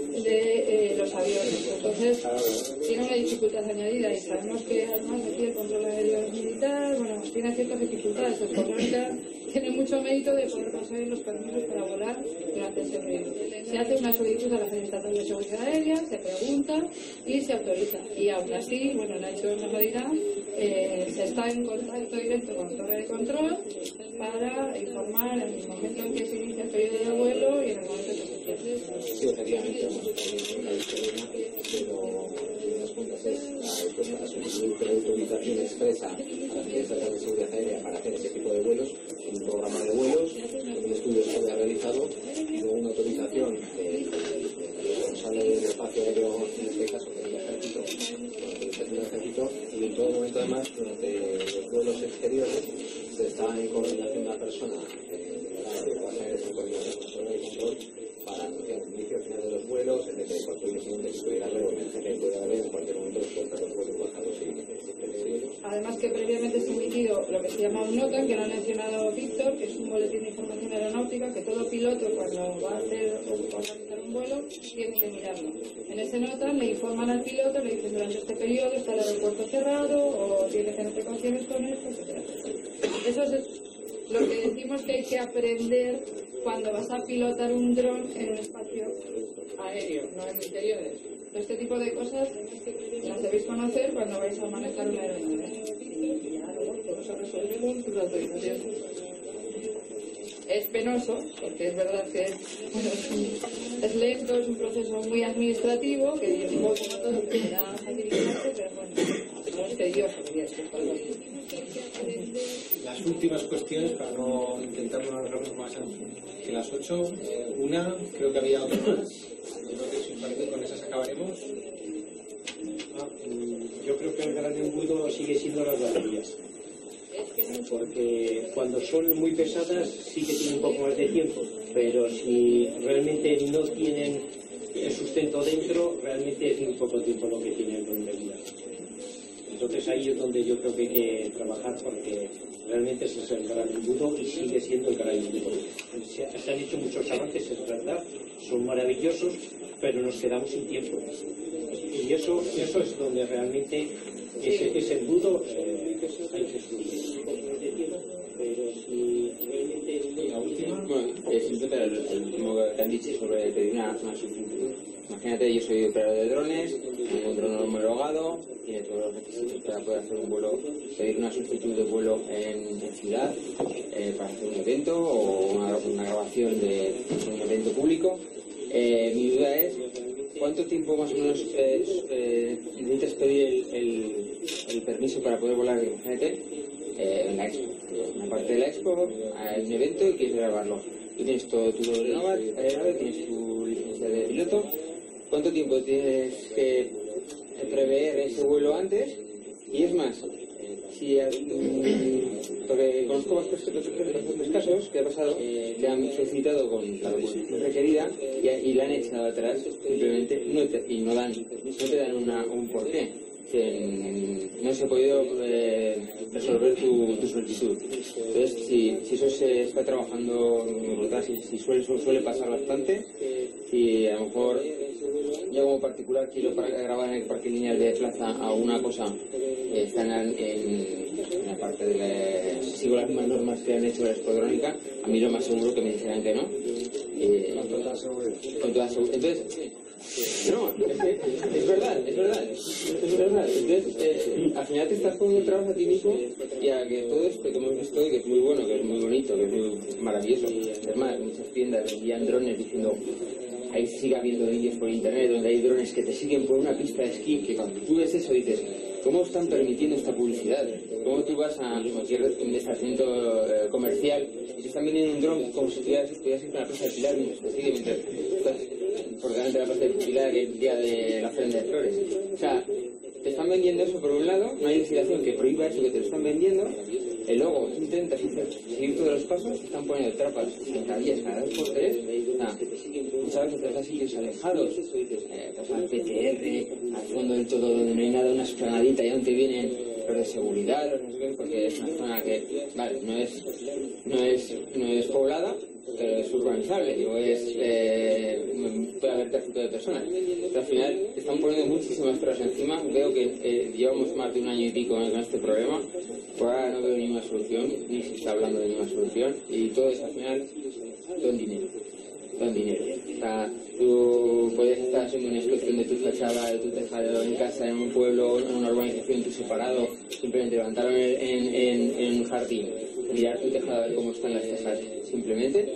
de eh, los aviones. Entonces, tiene una dificultad añadida y sabemos que además aquí el control aéreo es militar, bueno, tiene ciertas dificultades. Expodrónica tiene mucho mérito de poder conseguir los permisos para volar durante ese periodo. Se hace una solicitud a la Agencia Estatal de Seguridad Aérea, se pregunta y se autoriza. Y aún así, bueno, Nacho nos lo dirá, eh, se está en contacto directo con la torre de control para informar en el momento en que se inicia el periodo de vuelo y en el momento en que se cierre. Sí, efectivamente, una historia, pero en las cuentas es la solicitud de autorización expresa a la Agencia Estatal de Seguridad Aérea para hacer ese tipo de vuelos, un programa de vuelos, un estudio que se ha realizado y luego una autorización del responsable del espacio aéreo, en este caso del ejército, del ejército, y en todo momento además durante los vuelos exteriores se está en coordinación una persona de la base aérea en coordinación con la torre de control para anunciar el inicio final de los vuelos, etcétera, y cualquier incidente que pudiera haber o emergencia que pudiera haber en cualquier momento después de los vuelos bajados y además que previamente se ha emitido lo que se llama un NOTAM, que lo ha mencionado Víctor, que es un boletín de información aeronáutica que todo piloto cuando va a hacer o va a organizar un vuelo tiene que mirarlo. En ese NOTAM le informan al piloto, le dicen durante este periodo está el aeropuerto cerrado o tiene que tener precauciones con esto, etcétera. Eso es lo que decimos que hay que aprender cuando vas a pilotar un dron en un espacio aéreo, no en interiores. Este tipo de cosas las debéis conocer cuando vais a manejar una aeronave. Y ya luego todo se resuelve con tus autorizaciones. Es penoso, porque es verdad que es, bueno, es, un, es lento, es un proceso muy administrativo, que yo supongo como todo que da facilitarse, pero bueno, es tedioso. las últimas cuestiones, para no intentar no alargarnos más que las ocho. Eh, una, creo que había otra más. Yo creo que si os parece, con esas acabaremos. Ah, yo creo que el gran embudo sigue siendo las baterías. Porque cuando son muy pesadas sí que tienen un poco más de tiempo, pero si realmente no tienen el sustento dentro, realmente es muy poco tiempo lo que tienen donde durar. Entonces ahí es donde yo creo que hay que trabajar, porque realmente ese es el gran embudo y sigue siendo el gran embudo. Se, se han hecho muchos avances, es verdad, son maravillosos, pero nos quedamos sin tiempo. Y eso, eso es donde realmente ese, ese embudo eh, hay que subir. Pero si realmente la última, bueno, es simplemente el, el último que han dicho sobre pedir una, una sustitución. Imagínate, yo soy operador de drones, tengo un dron homologado, tiene todos los requisitos para poder hacer un vuelo, pedir una solicitud de vuelo en, en ciudad eh, para hacer un evento o una, una grabación de un evento público. Eh, mi duda es, ¿cuánto tiempo más o menos eh, eh, necesitas pedir el, el, el permiso para poder volar? Imagínate, eh, en la expo, una parte de la expo, hay un evento y quieres grabarlo. Tú tienes todo tu aeronave, tienes tu licencia de piloto. ¿Cuánto tiempo tienes que prever ese vuelo antes? Y es más, si mm, porque conozco bastantes casos que ha pasado, eh, le han solicitado con la documentación requerida y, y le han echado atrás simplemente no te, y no dan no te dan una, un porqué. No se ha podido eh, resolver tu, tu solicitud. Entonces, si, si eso se está trabajando, si, si suele, suele pasar bastante, si a lo mejor yo como particular quiero para grabar en el parque lineal de Plaza a una cosa, eh, están en, en la parte de la, si sigo las mismas normas que han hecho la Espodrónica, a mí lo más seguro que me dijeran que no. Eh, con toda seguridad. Con toda seguridad. Entonces, no, es, que, es verdad, es verdad, es verdad. Entonces, eh, al final te estás poniendo trabajo a ti mismo y a que todo esto que hemos visto hoy, que es muy bueno, que es muy bonito, que es muy maravilloso. Es más, muchas tiendas vendían drones diciendo, ahí sigue habiendo vídeos por internet donde hay drones que te siguen por una pista de esquí, que cuando tú ves eso dices, ¿cómo están permitiendo esta publicidad? ¿Cómo tú vas a cualquier establecimiento eh, comercial y te están vendiendo un dron como si estuvieras ir con la pista de Pilar mientras te sigue, mientras estás por delante de la pista de Pilar el día de la ofrenda de flores? O sea, te están vendiendo eso por un lado, no hay legislación que prohíba eso que te lo están vendiendo, y luego intentas seguir todos los pasos, te están poniendo trampas, zancadillas cada dos por tres, nada, muchas veces te vas a sitios alejados, eh, te vas al P T R, al fondo del todo donde no hay nada, una esplanadita y donde vienen los de seguridad, los no sé qué, porque es una zona que, vale, no es, no es, no es poblada, pero es urbanizable, digo, es, eh, puede haber tráfico de personas. Pero al final están poniendo muchísimas trabas encima. Veo que eh, llevamos más de un año y pico con este problema. Por ahora no veo ninguna solución, ni se está hablando de ninguna solución. Y todo es al final, todo en dinero. Todo en dinero. O sea, tú puedes estar haciendo una inspección de tu fachada, de tu tejado, en casa, en un pueblo, en una urbanización, tú separado, simplemente levantarlo en, en, en, en un jardín, mirar tu tejado, a ver cómo están las tejas, simplemente,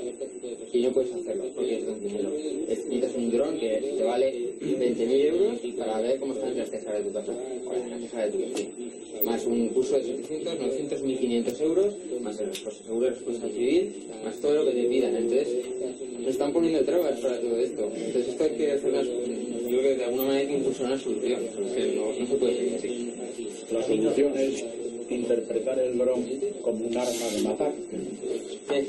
y no puedes hacerlo porque es un dinero. Necesitas un dron que te vale veinte mil euros para ver cómo están las tejas de tu casa o las tejas de tu vecino, más un curso de setecientos, novecientos, mil quinientos euros, más el seguro de responsabilidad civil, más todo lo que te pidan. Entonces nos están poniendo trabas para todo esto. Entonces esto hay que hacer unas, yo creo que de alguna manera hay que impulsar una solución, porque no, no se puede seguir así. La solución es interpretar el dron como un arma de matar. ¿Eh?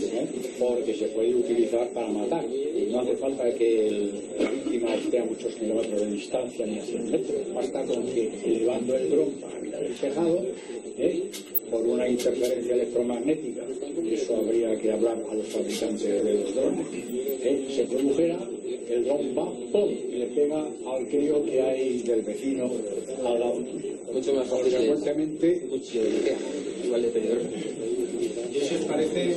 Porque se puede utilizar para matar. Y no hace falta que el, la víctima esté a muchos kilómetros de distancia ni a cien metros. Basta con que elevando el dron para mirar el tejado, ¿eh? por una interferencia electromagnética, eso habría que hablar a los fabricantes de los drones, ¿eh? se produjera, el dron va, ¡pum! Y le pega al crío que hay del vecino al lado. Mucho más fácil. Consecuentemente, igual de peligroso. ¿Qué os parece?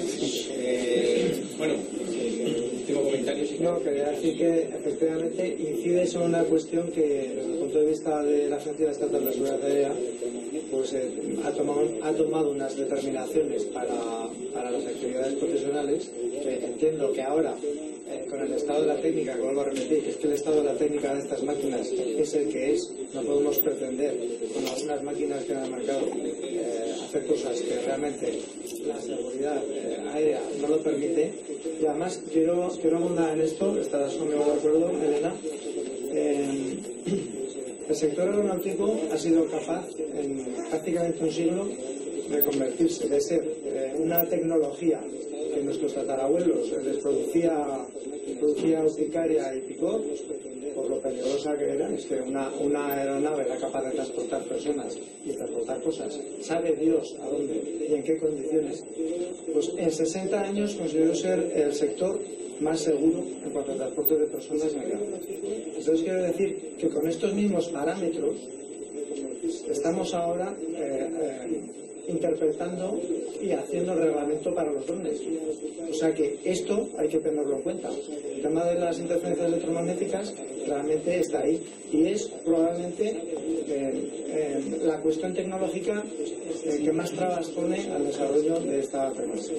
Eh, bueno, el último comentario. Sí. No, quería decir que efectivamente incide sobre una cuestión que, desde el punto de vista de la Agencia Estatal de Seguridad Aérea, pues eh, ha, tomado, ha tomado unas determinaciones para, para las actividades profesionales. Eh, entiendo que ahora eh, con el estado de la técnica, que vuelvo a repetir, que es que el estado de la técnica de estas máquinas es el que es, no podemos pretender con algunas máquinas que han el mercado eh, hacer cosas que realmente la seguridad eh, aérea no lo permite. Y además quiero, quiero abundar en esto, estarás conmigo de acuerdo, Elena. Eh, el sector aeronáutico ha sido capaz en prácticamente un siglo de convertirse, de ser eh, una tecnología que nuestros tatarabuelos les producía, producía urticaria y picor por lo peligrosa que eran. Es que una, una aeronave era capaz de transportar personas y transportar cosas, sabe Dios a dónde y en qué condiciones. Pues en sesenta años consiguió ser el sector más seguro en cuanto a transporte de personas en el campo. Entonces quiero decir que con estos mismos parámetros estamos ahora eh, eh, interpretando y haciendo el reglamento para los drones. O sea que esto hay que tenerlo en cuenta. El tema de las interferencias electromagnéticas realmente está ahí y es probablemente eh, eh, la cuestión tecnológica eh, que más trabas pone al desarrollo de esta tecnología.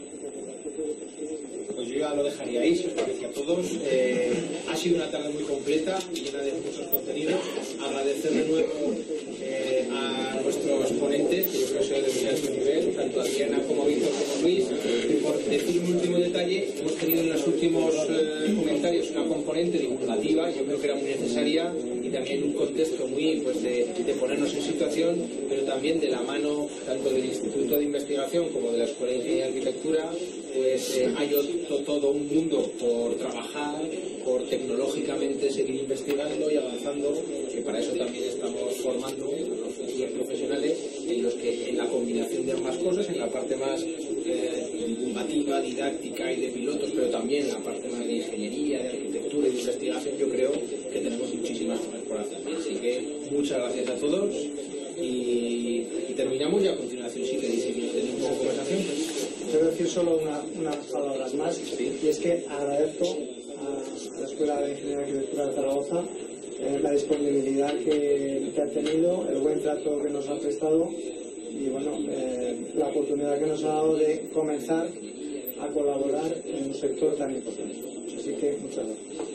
Pues yo ya lo dejaría ahí, si os parece a todos. Eh, ha sido una tarde muy completa, llena de muchos contenidos. Agradecer de nuevo eh, a nuestros ponentes, que yo creo que son de muy alto nivel, tanto a Diana como a Víctor como a Luis. Por decir un último detalle, hemos tenido en los últimos eh, comentarios una componente divulgativa, yo creo que era muy necesaria, y también un contexto muy pues de, de ponernos en situación, pero también de la mano tanto del Instituto de Investigación como de la Escuela de Ingeniería y Arquitectura. Pues eh, hay otro, todo un mundo por trabajar, por tecnológicamente seguir investigando y avanzando, que para eso también estamos formando los futuros profesionales, en los que en la combinación de ambas cosas, en la parte más eh, divulgativa, didáctica y de pilotos, pero también en la parte más de ingeniería, de arquitectura y de investigación, yo creo que tenemos muchísimas cosas por hacer. Así que muchas gracias a todos y, y terminamos y a continuación si queréis seguir teniendo un poco de conversación. Pues, quiero decir solo una, unas palabras más, y es que agradezco a, a la Escuela de Ingeniería y Arquitectura de Zaragoza eh, la disponibilidad que, que ha tenido, el buen trato que nos ha prestado y bueno, eh, la oportunidad que nos ha dado de comenzar a colaborar en un sector tan importante. Así que muchas gracias.